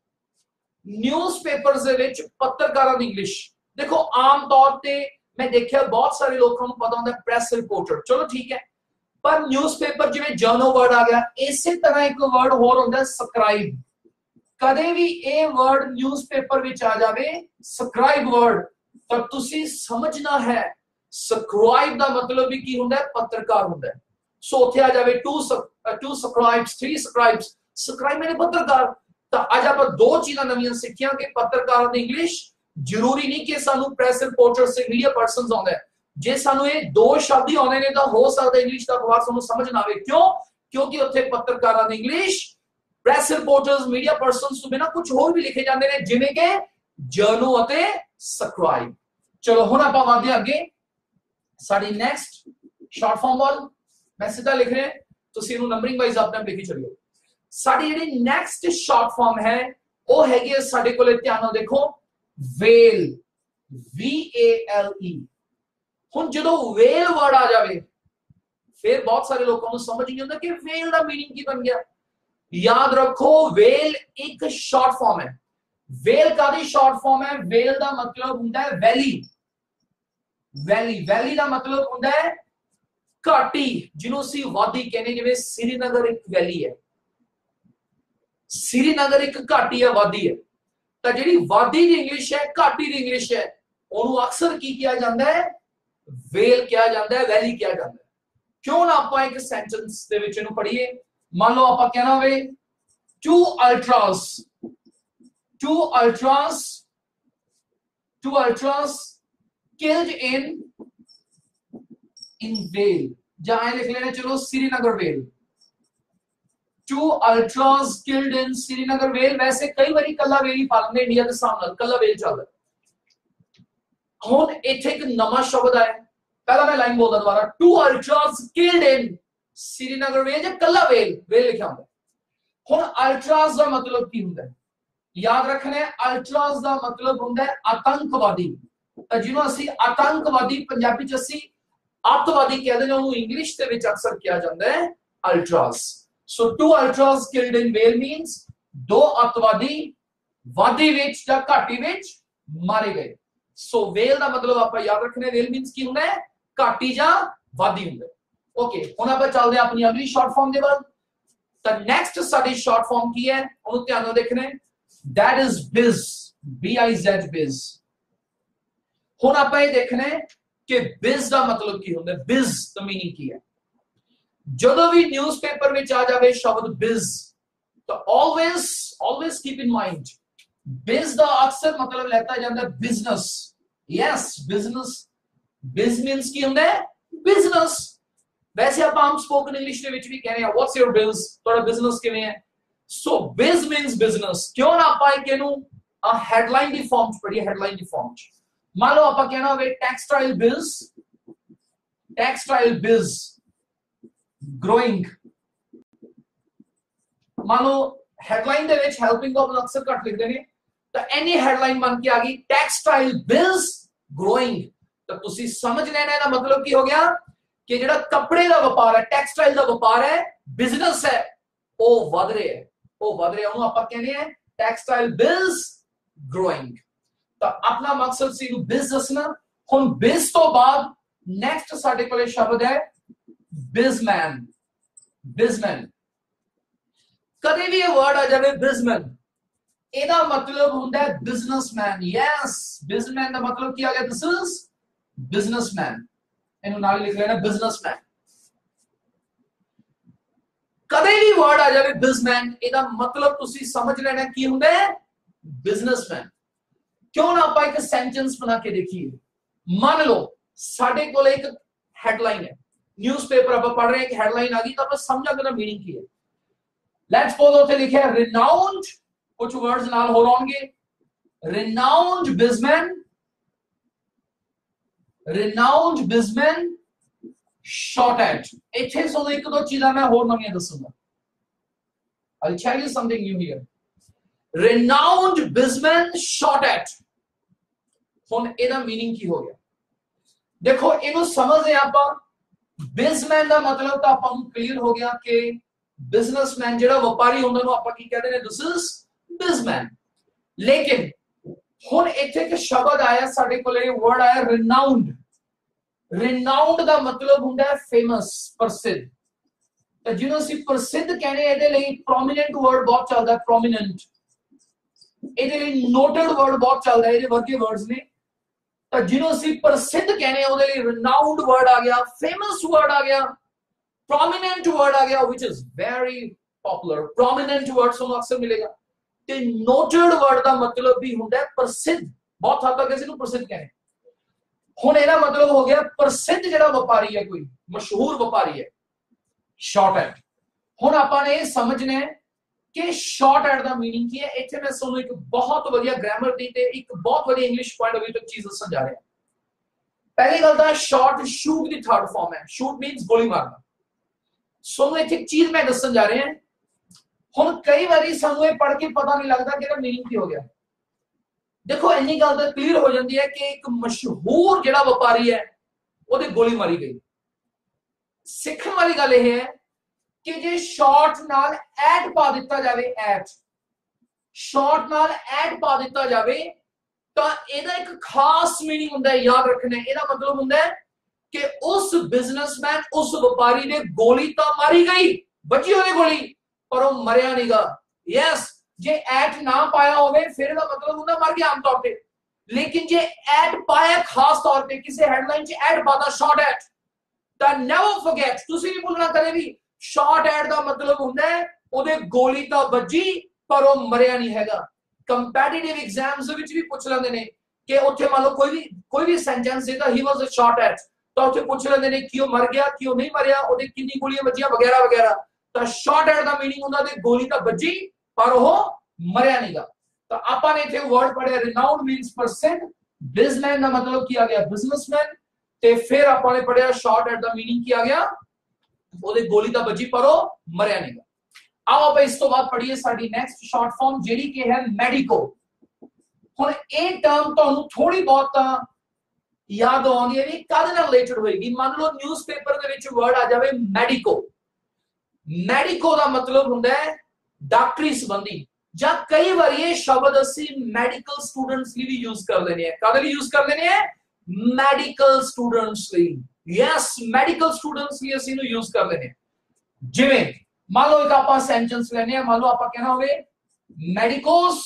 ਨਿਊਜ਼ਪੇਪਰਸ ਦੇ ਵਿੱਚ ਪੱਤਰਕਾਰਾਂ ਦੀ ਇੰਗਲਿਸ਼ ਦੇਖੋ। ਆਮ ਤੌਰ ਤੇ ਮੈਂ ਦੇਖਿਆ ਬਹੁਤ ਸਾਰੇ ਲੋਕਾਂ ਨੂੰ ਪਤਾ ਹੁੰਦਾ ਪ੍ਰੈਸ ਰਿਪੋਰਟਰ, ਚਲੋ ਠੀਕ ਹੈ। ਪਰ ਨਿਊਜ਼ਪੇਪਰ ਜਿਵੇਂ ਜਰਨਲ ਵਰਡ ਆ ਗਿਆ, ਇਸੇ ਤਰ੍ਹਾਂ ਇੱਕ ਵਰਡ ਹੋਰ ਹੁੰਦਾ ਸਕ੍ਰਾਈਬ। ਕਦੇ ਵੀ ਇਹ ਵਰਡ ਨਿਊਜ਼ਪੇਪਰ ਵਿੱਚ ਆ ਜਾਵੇ ਸਕ੍ਰਾਈਬ ਵਰਡ, ਤਾਂ ਤੁਸੀਂ ਸਮਝਣਾ ਹੈ ਸਕ੍ਰਾਈਬ ਦਾ ਮਤਲਬ ਵੀ ਕੀ ਹੁੰਦਾ ਹੈ, ਪੱਤਰਕਾਰ ਹੁੰਦਾ ਹੈ। ਸੋ ਉੱਥੇ ਆ ਜਾਵੇ ਟੂ ਸਕ੍ਰਾਈਬਸ, 3 ਸਕ੍ਰਾਈਬਸ, ਸਕ੍ਰਾਈਬ ਮੈਨੇ ਪੱਤਰਕਾਰ। ਤਾਂ ਅੱਜ ਆਪਾਂ ਦੋ ਚੀਜ਼ਾਂ ਨਵੀਆਂ ਸਿੱਖੀਆਂ ਕਿ ਪੱਤਰਕਾਰਾਂ ਦੀ ਇੰਗਲਿਸ਼ ਜ਼ਰੂਰੀ ਨਹੀਂ ਕਿ ਸਾਨੂੰ ਪ੍ਰੈਸ ਰਿਪੋਰਟਰ ਸੇ ਮੀਡੀਆ ਪਰਸਨਸ ਆਉਂਦਾ ਹੈ। ਜੇ ਸਾਨੂੰ ਇਹ ਦੋ ਸ਼ਬਦ ਹੀ ਆਉਂਦੇ ਨੇ ਤਾਂ ਹੋ ਸਕਦਾ ਇੰਗਲਿਸ਼ ਦਾ ਅਖਬਾਰ ਸਾਨੂੰ ਸਮਝ ਨਾ ਆਵੇ। ਕਿਉਂ? ਕਿਉਂਕਿ ਉੱਥੇ ਪੱਤਰਕਾਰਾਂ ਦੀ English press reporters, media persons ਤੋਂ ਬਿਨਾਂ ਕੁਝ ਹੋਰ ਵੀ ਲਿਖੇ ਜਾਂਦੇ ਨੇ, ਜਿਵੇਂ ਕਿ ਜਰਨਲ ਅਤੇ ਸਕ੍ਰਾਈਬ। ਚਲੋ ਹੁਣ ਆਪਾਂ ਵਧਦੇ ਹਾਂ ਅੱਗੇ ਸਾਡੀ ਨੈਕਸਟ ਸ਼ਾਰਟ ਫਾਰਮ ਵੱਲ। ਮੈਂ ਸਿੱਧਾ ਲਿਖ ਰਿਹਾ, ਤੁਸੀਂ ਇਹਨੂੰ ਨੰਬਰਿੰਗ ਵਾਈਜ਼ ਆਪਣੇ ਆਪ ਲਿਖੀ ਚੱਲਿਓ। ਸਾਡੀ ਜਿਹੜੀ ਨੈਕਸਟ ਸ਼ਾਰਟ ਫਾਰਮ ਹੈ ਉਹ ਹੈਗੀ ਹੈ ਸਾਡੇ ਕੋਲੇ, ਧਿਆਨ ਨਾਲ ਦੇਖੋ, ਵੇਲ, VALE। ਹੁਣ ਜਦੋਂ ਵੇਲ ਵਰਡ ਆ ਜਾਵੇ ਫਿਰ ਬਹੁਤ ਸਾਰੇ ਲੋਕਾਂ ਨੂੰ ਸਮਝ ਨਹੀਂ ਆਉਂਦਾ ਕਿ ਵੇਲ ਦਾ मीनिंग ਕੀ ਬਣ ਗਿਆ। ਯਾਦ ਰੱਖੋ ਵੇਲ ਇੱਕ ਸ਼ਾਰਟ ਫਾਰਮ ਹੈ। वेल कादी शॉर्ट फॉर्म है? वेल का मतलब होता है वैली। वैली वैली का मतलब होता है घाटी, जिन्हों असीं वादी कहने, जिवें श्रीनगर एक वैली है, श्रीनगर एक घाटी है, वादी है। तो जिहड़ी वादी दी इंग्लिश है, घाटी दी इंग्लिश है, उन्होंने अक्सर की किया जाता है? वेल किया जाता है, वैली किया जाता है। क्यों ना आप एक सेंटेंस दे विच इहनूं पढ़ीए। मान लो आप कहना होवे two ultras, two ultras, two ultras killed in vale, जहां लिख लेना चलो Srinagar vale. Two ultras killed in Srinagar vale. वैसे कई बारी कला वेल ही पालने इंडिया के सामने कला वेल चल रहा। हुण इत्थे एक नवा शब्द आया, पहला मैं लाइन बोलदा दोबारा, two ultras killed in Srinagar vale, जे कला वेल वेल लिखा हुंदा। हुण अल्ट्रास दा मतलब की हुंदा है? याद रखना है, अल्ट्रास दा मतलब हुंदा है आतंकवादी। तो जिन्हों असीं आतंकवादी पंजाबी च असीं अतवादी कहते हैं, उन्होंने इंग्लिश दे विच अक्सर किया जाता है ultras. So two ultras killed in vale means दो अतवादी वादी विच या घाटी विच मारे गए। सो वेल का मतलब आप याद रखना, वेल मीन्स की होंगे घाटी या वादी होंगे। ओके, हुण आप चलते हैं अपनी अगली शॉर्ट फॉर्म के बाद। तो नेक्स्ट साडी शॉर्ट फॉर्म की है, उन्होंने ध्यान नाल देखना है, दैट इज बिज, BIZ बिज। हुण आप ये देखना है कि बिज का मतलब की होंगे, बिज द मीनिंग की है। जदों भी न्यूज़पेपर में आ जाए शब्द बिज, तो always always keep in mind, biz का अक्सर मतलब लेता जाता है business. Yes, business. Biz means की होंगे बिजनेस। वैसे आप आम स्पोकन इंग्लिश के विच भी कहने हैं व्हाट्स योर बिज, थोड़ा बिजनेस किवें है। सो बिज मीन्स बिजनेस। क्यों ना आप इहनूं हेडलाइन दी फॉर्म च पढ़िए, हेडलाइन दी फॉर्म च। मान लो आप कहना हो टेक्सटाइल बिज, टेक्सटाइल बिज ग्रोइंग। मान लो हेडलाइन दे विच हेल्पिंग ऑफ अक्सर घट लिखते हैं, तो एनी हेडलाइन बन के आ गई टेक्सटाइल बिज ग्रोइंग, तो तुसी समझ लेना है मतलब की हो गया कि जेड़ा कपड़े का व्यापार है, टेक्सटाइल का व्यापार है, बिजनेस है, वो वध रहा है, वो वध रहा है। उन्होंने आप कहने हैं टेक्सटाइल बिज ग्रोइंग। तो अपना मकसद सी बिज दसना। हुण बिज तो बाद नेक्स्ट साडे कोले शब्द है बिजमैन। बिजमैन, कदे भी ये वर्ड आ जाए बिजमैन, एदा मतलब होता है बिजनेसमैन। यस, बिजमैन का मतलब क्या गया? This is businessman. इन्हों नाल लिख लेना बिजनेसमैन। कदे भी वर्ड आ जाए बिजमैन, एदा मतलब तुसी समझ लेना की होंगे बिजनेसमैन। क्यों ना आप एक सेंटेंस बना के देखिए। मान लो साडे कोल एक हेडलाइन है, न्यूज़पेपर आप पढ़ रहे हैं, एक हेडलाइन आ गई, तो आप समझा कि मीनिंग की है। लेट्स सपोज उथे लिखे है रिनाउंड, कुछ वर्ड्स नाल हो होंगे, renowned bizman, renowned bizman shot at. इथे सुनो एक दो चीज़ां मैं होर नवीं दसूंगा। I'll tell you something new here. Renowned businessman shot at। हुण एदा मीनिंग की हो गया? देखो इनु समझ आप, बिजमैन का मतलब तो आपको क्लियर हो गया कि बिजनेसमैन जेड़ा व्यापारी होंदा नु आप की कहते हैं दिस इज बिजमैन। लेकिन हुण इथे एक शब्द आया साडे कोले, वर्ड आया रिनाउंड। रिनाउंड का मतलब होंदा है फेमस, प्रसिद्ध। तो जिन्हों असीं प्रसिद्ध कहने, इहदे लई प्रोमिनेंट वर्ड बहुत चलदा है, प्रोमिनेंट। इहदे लई नोटेड वर्ड बहुत चलदा है, इहदे वर्गे वर्ड्स ने। तो जिन्हों असीं प्रसिद्ध कहने, उहदे लई रिनाउंड वर्ड आ गया, फेमस वर्ड आ गया, प्रोमिनेंट वर्ड आ गया, which is very popular. Prominent word सुनो अक्सर मिलेगा। ते नोटेड वर्ड का मतलब भी होंदा है प्रसिद्ध, बहुत हद तक किसी को प्रसिद्ध कहने। हुण इहदा मतलब हो गया प्रसिद्ध जेड़ा व्यापारी है, कोई मशहूर व्यापारी है, शॉट एट। हुण आपां ने समझना है कि शॉट एट का मीनिंग की है। इत्थे मैं तुहानूं एक बहुत वधिया ग्रामर दी ते एक बहुत वधिया इंग्लिश पॉइंट ऑफ व्यू तो चीज दस्सण जा रहा है। पहली गल तां शॉट शूट की थर्ड फॉर्म है। शूट मीन्स गोली मारना। सुनो इत्थे एक चीज मैं दस्सण जा रहे हैं। हुण कई बारी सानूं ये पढ़ के पता नहीं लगता कि इहदा मीनिंग की हो गया। देखो इन्नी गल तो क्लियर हो जाती है कि एक मशहूर जेड़ा व्यापारी है, ਉਹਦੇ गोली मारी गई। सीखने वाली गल यह है कि जे शॉट नाल एट पा दिता जाए, एट शॉर्ट नाल एड पा दिता जावे तो ਇਹਦਾ एक खास मीनिंग ਹੁੰਦਾ है, याद रखना है। ਇਹਦਾ मतलब ਹੁੰਦਾ है कि उस बिजनेसमैन उस व्यापारी ने गोली तो मारी गई, बची होने गोली, पर वो मरिया नहीं गा। यस, जे एट ना पाया होवे फिर ਇਹਦਾ मतलब ਹੁੰਦਾ मर गया आम तौर पे, लेकिन जे एट पाया खास तौर पे किसी हेडलाइन च एड पाता शॉर्ट एट, तो नेवर फॉरगेट, तुसी नहीं भूलना कदे भी, शॉर्ट एट का मतलब ਹੁੰਦਾ है ਉਹਦੇ गोली तो बजी पर वो मरिया नहीं हैगा। कंपैटिटिव एग्जाम्स ਵਿੱਚ भी पूछ ਲੈਂਦੇ ਨੇ कि ਉੱਥੇ ਮੰਨ ਲਓ ਕੋਈ ਵੀ ਸੈਂਟੈਂਸ ਦੇਦਾ ਹੀ ਵਾਸ ਅ ਸ਼ਾਰਟ ਐਟ, ਤਾਂ ਉੱਥੇ ਪੁੱਛ ਲੈਂਦੇ ਨੇ ਕਿ ਉਹ ਮਰ ਗਿਆ, ਕਿ ਉਹ ਨਹੀਂ ਮਰਿਆ, ਉਹਦੇ ਕਿੰਨੀ ਗੋਲੀਆਂ ਵੱਜੀਆਂ ਵਗੈਰਾ ਵਗੈਰਾ। ਤਾਂ ਸ਼ਾਰਟ ਐਟ ਦਾ ਮੀਨਿੰਗ ਹੁੰਦਾ ਤੇ ਗੋਲੀ ਤਾਂ ਵੱਜੀ ਪਰ ਉਹ ਮਰਿਆ ਨਹੀਂਗਾ। ਤਾਂ ਆਪਾਂ ਨੇ ਇੱਥੇ ਵਰਡ ਪੜਿਆ ਰਿਨਾਊਂਡ ਮੀਨਸ ਪਰਸਨ, ਬਿਜ਼ਨਸਮੈਨ ਦਾ ਮਤਲਬ ਕੀ ਆ ਗਿਆ ਬਿਜ਼ਨਸਮੈਨ, ਤੇ ਫਿਰ ਆਪਾਂ ਨੇ ਪੜਿਆ ਸ਼ਾਰਟ ਐਟ ਦਾ ਮੀਨਿੰਗ ਕੀ ਆ ਗਿਆ, ਉਹਦੇ ਗੋਲੀ ਤਾਂ ਵੱਜੀ ਪਰ ਉਹ ਮਰਿਆ ਨਹੀਂਗਾ। आओ आप इस तो बाद पढ़िए साडी नेक्स्ट शॉर्ट फॉर्म जेडी के है मेडिको। हुन ए टर्म ਤੁਹਾਨੂੰ ਥੋੜੀ ਬਹੁਤ ਯਾਦ ਆਉਂਦੀ ਹੈ ਵੀ ਕਾਹਦੇ ਨਾਲ ਰਿਲੇਟਡ ਹੋਏਗੀ। ਮੰਨ ਲਓ ਨਿਊਜ਼ਪੇਪਰ ਦੇ ਵਿੱਚ ਵਰਡ ਆ ਜਾਵੇ ਮੈਡੀਕੋ। ਮੈਡੀਕੋ ਦਾ ਮਤਲਬ ਹੁੰਦਾ ਹੈ ਡਾਕਟਰੀ ਸੰਬੰਧੀ, ਜਾਂ ਕਈ ਵਾਰ ਇਹ ਸ਼ਬਦ ਅਸੀਂ ਮੈਡੀਕਲ ਸਟੂਡੈਂਟਸ ਲਈ ਵੀ ਯੂਜ਼ ਕਰ ਲੈਨੇ ਆ। ਕਾਹਦੇ ਲਈ ਯੂਜ਼ ਕਰ ਲੈਨੇ ਆ? ਮੈਡੀਕਲ ਸਟੂਡੈਂਟਸ ਲਈ। ਯੈਸ, ਮੈਡੀਕਲ ਸਟੂਡੈਂਟਸ ਲਈ ਅਸੀਂ ਇਹਨੂੰ ਯੂਜ਼ ਕਰ ਲੈਨੇ ਆ। ਜਿਵੇਂ मान लो एक आप सेंटेंस लेने, मान लो आप कहना हो medicos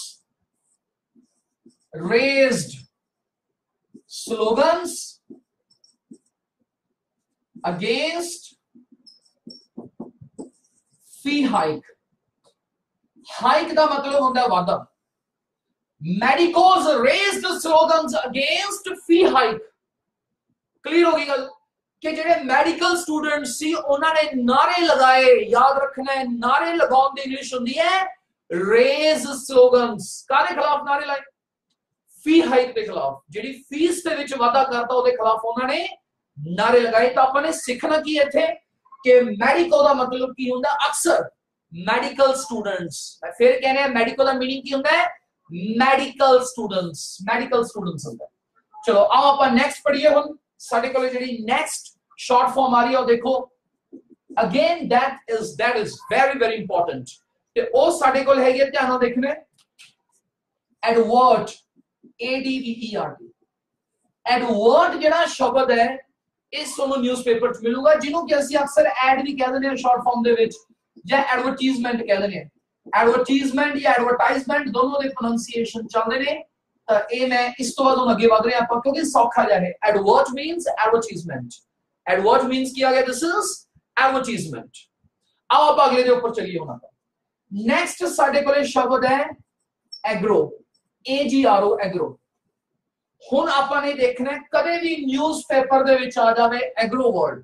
raised slogans against fee hike. Hike का मतलब होता है वादा। Medicos raised slogans against fee hike. Clear होगी गल कि जेडे मेडिकल स्टूडेंट सी उन्होंने नारे लगाए। याद रखना है नारे लगाउन दी इंग्लिश हुंदी है रेज स्लोगन्स। कादे खिलाफ नारे लाए? फी हाइक के खिलाफ, जेडी फीस दे विच वादा करता ओदे खिलाफ उन्होंने नारे लगाए। तो आपने सीखना की इत्थे कि मेडिको दा मतलब की हुंदा अक्सर मेडिकल स्टूडेंट्स। फिर कहने मेडिको दा मीनिंग की हुंदा है मेडिकल स्टूडेंट्स। मेडिकल स्टूडेंट्स हुंदा। चलो आओ आप नेक्स्ट पढ़िए। हुन साडे कोल जेडी नेक्स्ट शॉर्ट फॉर्म आ रही है देखो, again that is very important. ते ओ साडे कोल हैगी, ध्यान नाल देखना, एडवर्ट, ADVERT। एडवर्ट जेड़ा शब्द है इस ਤੁਹਾਨੂੰ न्यूज़पेपर च मिलूगा, जिन्हों कि ਅਸੀਂ अक्सर एड भी कह ਦਿੰਦੇ ਹਾਂ शॉर्ट फॉर्म ਦੇ ਵਿੱਚ, ਜਾਂ एडवर्टाइजमेंट कह ਦਿੰਦੇ ਹਾਂ। एडवर्टाइजमेंट या एडवर्टाइजमेंट दोनों ਦੇ प्रोनाउंसिएशन ਚੱਲਦੇ ਨੇ। ਇਹ ਮੈਂ ਇਸ ਤੋਂ ਬਾਅਦ ਹੁਣ ਅੱਗੇ ਵਧ ਰਿਹਾ ਆਪਾਂ, ਕਿਉਂਕਿ ਸੌਖਾ ਜਿਹਾ ਹੈ। Advert means advertisement. Advert means किया गया दिस इज एडवर्टाइजमेंट। आओ आप अगले दे ऊपर चलिए। होना नेक्स्ट साडे कोले शब्द है एग्रो, AGRO, एग्रो। हुन आपां ने देखना है कदे भी न्यूज़पेपर दे विच आ जावे एग्रो वर्ड,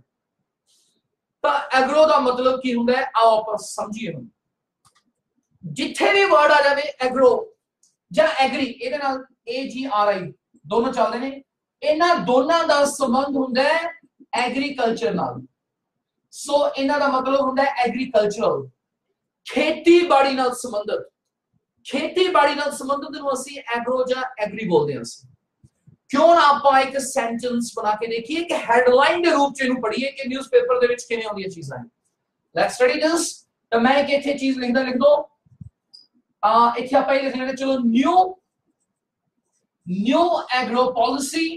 तो एग्रो दा मतलब की हुंदा है, आओ आप समझिए। हुन जिथे भी वर्ड आ जावे एग्रो ਜਾਂ एग्री, ਇਹਦੇ ਨਾਲ AGRI दोनों ਚੱਲਦੇ ਨੇ। ਇਹਨਾਂ ਦੋਨਾਂ ਦਾ ਸੰਬੰਧ ਹੁੰਦਾ ਹੈ एग्रीकल्चर नाल। सो इन्हां दा मतलब हुंदा है एग्रीकल्चरल, खेतीबाड़ी नाल संबंधित। खेतीबाड़ी नाल संबंधित नूं असीं एग्रो जां एग्री बोलदे हां। क्यों ना आपां एक सेंटेंस बना के देखिए कि हेडलाइन दे रूप च इहनूं पढ़िए कि न्यूज़पेपर दे विच किवें आउंदियां चीज़ां। Let's study this. तो मैं एक इत्थे चीज़ लिख दो, इत्थे आपां लिख लेंगे, चलो new agro policy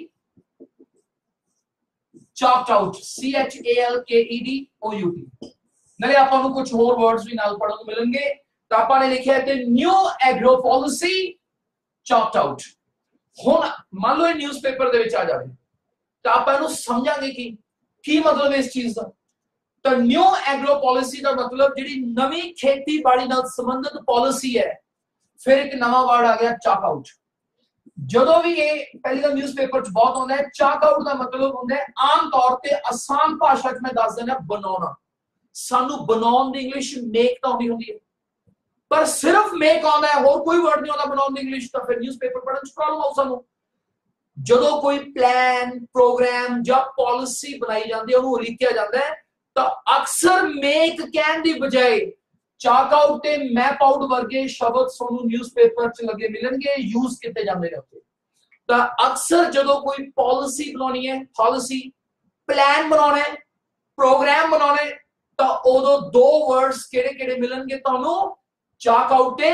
chalked out, CHALKEDOUT। नाले आपां नूं कुछ होर वर्ड्स भी नाल पढ़न नूं मिलणगे। तो आपां ने लिखिआ है new agro policy chalked out। हुण मान लो न्यूज़पेपर दे विच आ जावे तो आपां नूं समझांगे कि की मतलब है इस चीज़ दा। तो न्यू एग्रो पॉलिसी का मतलब जिहड़ी नवी खेतीबाड़ी नाल संबंधित पॉलिसी है। फिर एक नवा वर्ड आ गया चाक आउट। ਜਦੋਂ ਵੀ ਇਹ ਪਹਿਲੀ ਤਾਂ ਨਿਊਜ਼ਪੇਪਰ ਚ ਬਹੁਤ ਆਉਂਦਾ ਹੈ। ਚਾਕ ਆਊਟ ਦਾ ਮਤਲਬ ਹੁੰਦਾ ਹੈ ਆਮ ਤੌਰ ਤੇ ਆਸਾਨ ਭਾਸ਼ਾ ਚ ਮੈਂ ਦੱਸ ਦਿੰਦਾ ਬਣਾਉਣਾ। ਸਾਨੂੰ ਬਣਾਉਣ ਦੀ ਇੰਗਲਿਸ਼ ਮੇਕ ਤਾਂ ਆਉਂਦੀ ਹੁੰਦੀ ਹੈ, ਪਰ ਸਿਰਫ ਮੇਕ ਆਉਂਦਾ ਹੈ, ਹੋਰ ਕੋਈ ਵਰਡ ਨਹੀਂ ਆਉਂਦਾ ਬਣਾਉਣ ਦੀ ਇੰਗਲਿਸ਼, ਤਾਂ ਫਿਰ ਨਿਊਜ਼ਪੇਪਰ ਪੜ੍ਹਨ ਚ ਪ੍ਰੋਬਲਮ ਆਉ ਸਾਨੂੰ। ਜਦੋਂ ਕੋਈ ਪਲਾਨ, ਪ੍ਰੋਗਰਾਮ ਜਾਂ ਪਾਲਿਸੀ ਬਣਾਈ ਜਾਂਦੀ ਹੈ, ਉਹਨੂੰ ਲਿਖਿਆ ਜਾਂਦਾ ਹੈ, ਤਾਂ ਅਕਸਰ ਮੇਕ ਕਹਿਣ ਦੀ ਬਜਾਏ ਚਾਕ आउट ਤੇ ਮੈਪ ਆਊਟ ਵਰਗੇ ਸ਼ਬਦ ਤੁਹਾਨੂੰ ਨਿਊਜ਼ਪੇਪਰ ਚ ਲੱਗੇ ਮਿਲਣਗੇ, ਯੂਜ਼ ਕੀਤੇ ਜਾਂਦੇ ਨੇ ਉੱਥੇ। ਤਾਂ ਅਕਸਰ ਜਦੋਂ ਕੋਈ ਪਾਲਿਸੀ ਬਣਾਉਣੀ ਹੈ, ਪਾਲਿਸੀ ਪਲਾਨ ਬਣਾਉਣਾ ਹੈ, ਪ੍ਰੋਗਰਾਮ ਬਣਾਉਣਾ ਹੈ, ਤਾਂ ਉਦੋਂ ਦੋ ਵਰਡਸ ਕਿਹੜੇ ਕਿਹੜੇ ਮਿਲਣਗੇ ਤੁਹਾਨੂੰ? ਚਾਕ ਆਊਟ ਤੇ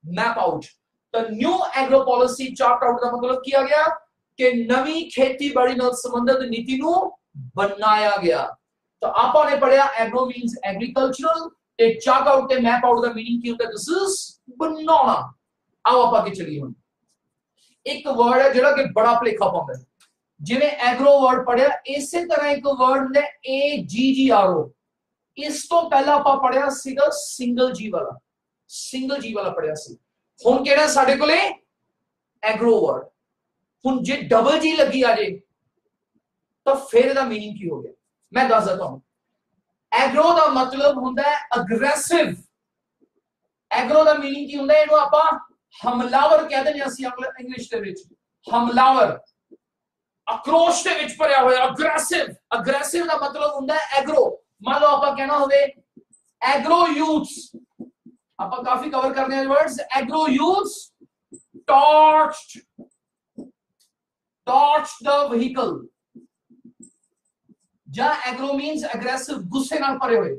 मैप आउट। तो new agro policy chart out का मतलब किया गया कि नवी खेतीबाड़ी नाल संबंधित नीति नू बनाया गया। तो आपा ने पढ़िया एग्रो मींस एग्रीकल्चरल ते चार्ट आउट ते मैप आउट दा मीनिंग की होता है दिस इज बनाना। आओ आपा के चलिए हुन एक वर्ड है जेड़ा कि बड़ा भलेखा पाउंदा है जिवें एग्रो वर्ड पढ़िया इसे तरह एक वर्ड हुंदा AGGRO। इस तो पहला आपा पढ़िया सीगा सिंगल जी वाला पढ़िया सी। हुन केड़ा साडे कोले एग्रो वर्ड। हुन जे डबल जी लगी आ जे तो फिर दा मीनिंग की हो गया मैं दस देता हूं। एग्रो दा मतलब हुंदा है अग्रेसिव। एग्रो दा मीनिंग की हुंदा है इहनू आपा हमलावर कह देने असी इंग्लिश दे विच हमलावर आक्रोश दे विच भरिया होया अग्रेसिव। अग्रेसिव दा मतलब हुंदा है एग्रो। मान लो आपा कहना होवे एग्रो यूथ्स आपा काफी कवर करने हैं words agro youths torched the vehicle. जा एग्रो मींस एग्रेसिव गुस्से नाल भरे हुए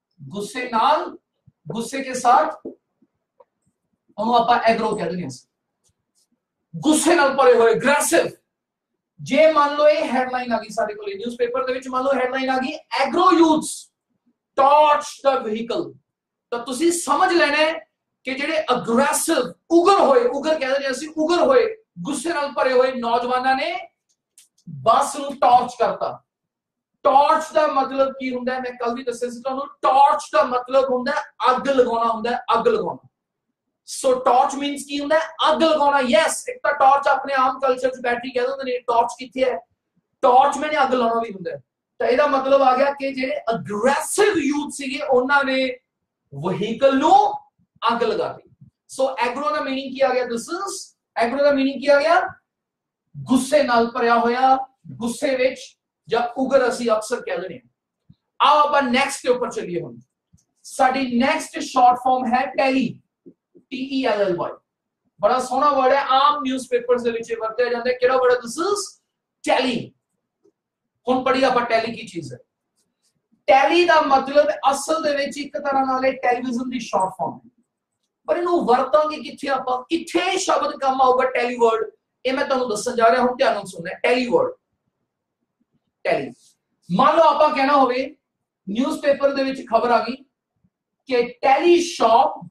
गुस्से के साथ हम आपा एग्रो कह देने गुस्से नाल भरे हुए एग्रेसिव। जे मान लो ये हेडलाइन आ गई साडे कोल न्यूज़पेपर दे विच मान लो हेडलाइन आ गई agro youths torch the vehicle तो तुसी समझ लेना है कि जेडे अग्रेसिव उगर कहते हैं ਅਸੀਂ उगर होए गुस्से नाल भरे हुए नौजवानों ने बस ਨੂੰ टॉर्च करता। टॉर्च ਦਾ मतलब ਕੀ ਹੁੰਦਾ ਹੈ मैं कल भी ਦੱਸਿਆ ਸੀ ਤੁਹਾਨੂੰ टॉर्च ਦਾ मतलब ਹੁੰਦਾ ਹੈ ਅੱਗ ਲਗਾਉਣਾ ਹੁੰਦਾ ਹੈ ਅੱਗ ਲਗਾਉਣਾ। सो टॉर्च मींस की ਹੁੰਦਾ है ਅੱਗ ਲਗਾਉਣਾ। यस एक ਤਾਂ टॉर्च अपने आम कल्चर ਚ बैटरी कह ਦਿੰਦੇ ਨੇ टॉर्च किथे है टॉर्च मैंने ਅੱਗ ਲਾਉਣਾ ਵੀ ਹੁੰਦਾ ਹੈ। ਤਾਂ ਇਹਦਾ मतलब आ गया कि ਜਿਹੜੇ अग्रेसिव यूथ ਸੀਗੇ ਉਹਨਾਂ ਨੇ व्हीकल ਨੂੰ ਅੱਗ ਲਗਾਤੀ। सो एग्रो ਦਾ मीनिंग ਕੀ ਆ ਗਿਆ दिस इज एग्रो ਦਾ मीनिंग ਕੀ ਆ ਗਿਆ गुस्से ਨਾਲ ਭਰਿਆ ਹੋਇਆ गुस्से ਵਿੱਚ ਜਾਂ ਉਗਰ ਅਸੀਂ ਅਕਸਰ ਕਹਿ ਦਿੰਦੇ ਹਾਂ। ਆਓ ਆਪਾਂ ਨੈਕਸਟ ਦੇ ਉੱਪਰ ਚੱਲੀਏ। ਹੁਣ ਸਾਡੀ ਨੈਕਸਟ ਸ਼ਾਰਟ ਫਾਰਮ ਹੈ ਟੈਲੀ TELLY। बड़ा सोहना वर्ड है आम न्यूज़पेपर्स ਦੇ ਵਿੱਚ ਵਰਤਿਆ ਜਾਂਦਾ ਹੈ। ਕਿਹੜਾ वर्ड है दिस इज टैली। ਹੁਣ ਪੜ੍ਹੀ ਆਪਾਂ ਟੈਲੀ ਕੀ ਚੀਜ਼ ਹੈ। ਟੈਲੀ ਦਾ ਮਤਲਬ ਅਸਲ ਦੇ ਵਿੱਚ ਇੱਕ ਤਰ੍ਹਾਂ ਨਾਲ ਇਹ ਟੈਲੀਵਿਜ਼ਨ ਦੀ ਸ਼ਾਰਟ ਫਾਰਮ ਹੈ ਪਰ ਇਹਨੂੰ ਵਰਤਾਂਗੇ ਕਿੱਥੇ ਆਪਾਂ ਕਿੱਥੇ ਸ਼ਬਦ ਕੰਮ ਆਊਗਾ ਟੈਲੀ वर्ड ਇਹ ਮੈਂ ਤੁਹਾਨੂੰ ਦੱਸਣ ਜਾ ਰਿਹਾ। ਹੁਣ ਧਿਆਨ ਨਾਲ ਸੁਣਨਾ ਟੈਲੀ वर्ड ਟੈਲੀ। ਮੰਨ ਲਓ ਆਪਾਂ ਕਹਿਣਾ ਹੋਵੇ न्यूज़पेपर ਦੇ ਵਿੱਚ ਖਬਰ ਆ ਗਈ ਕਿ telly shop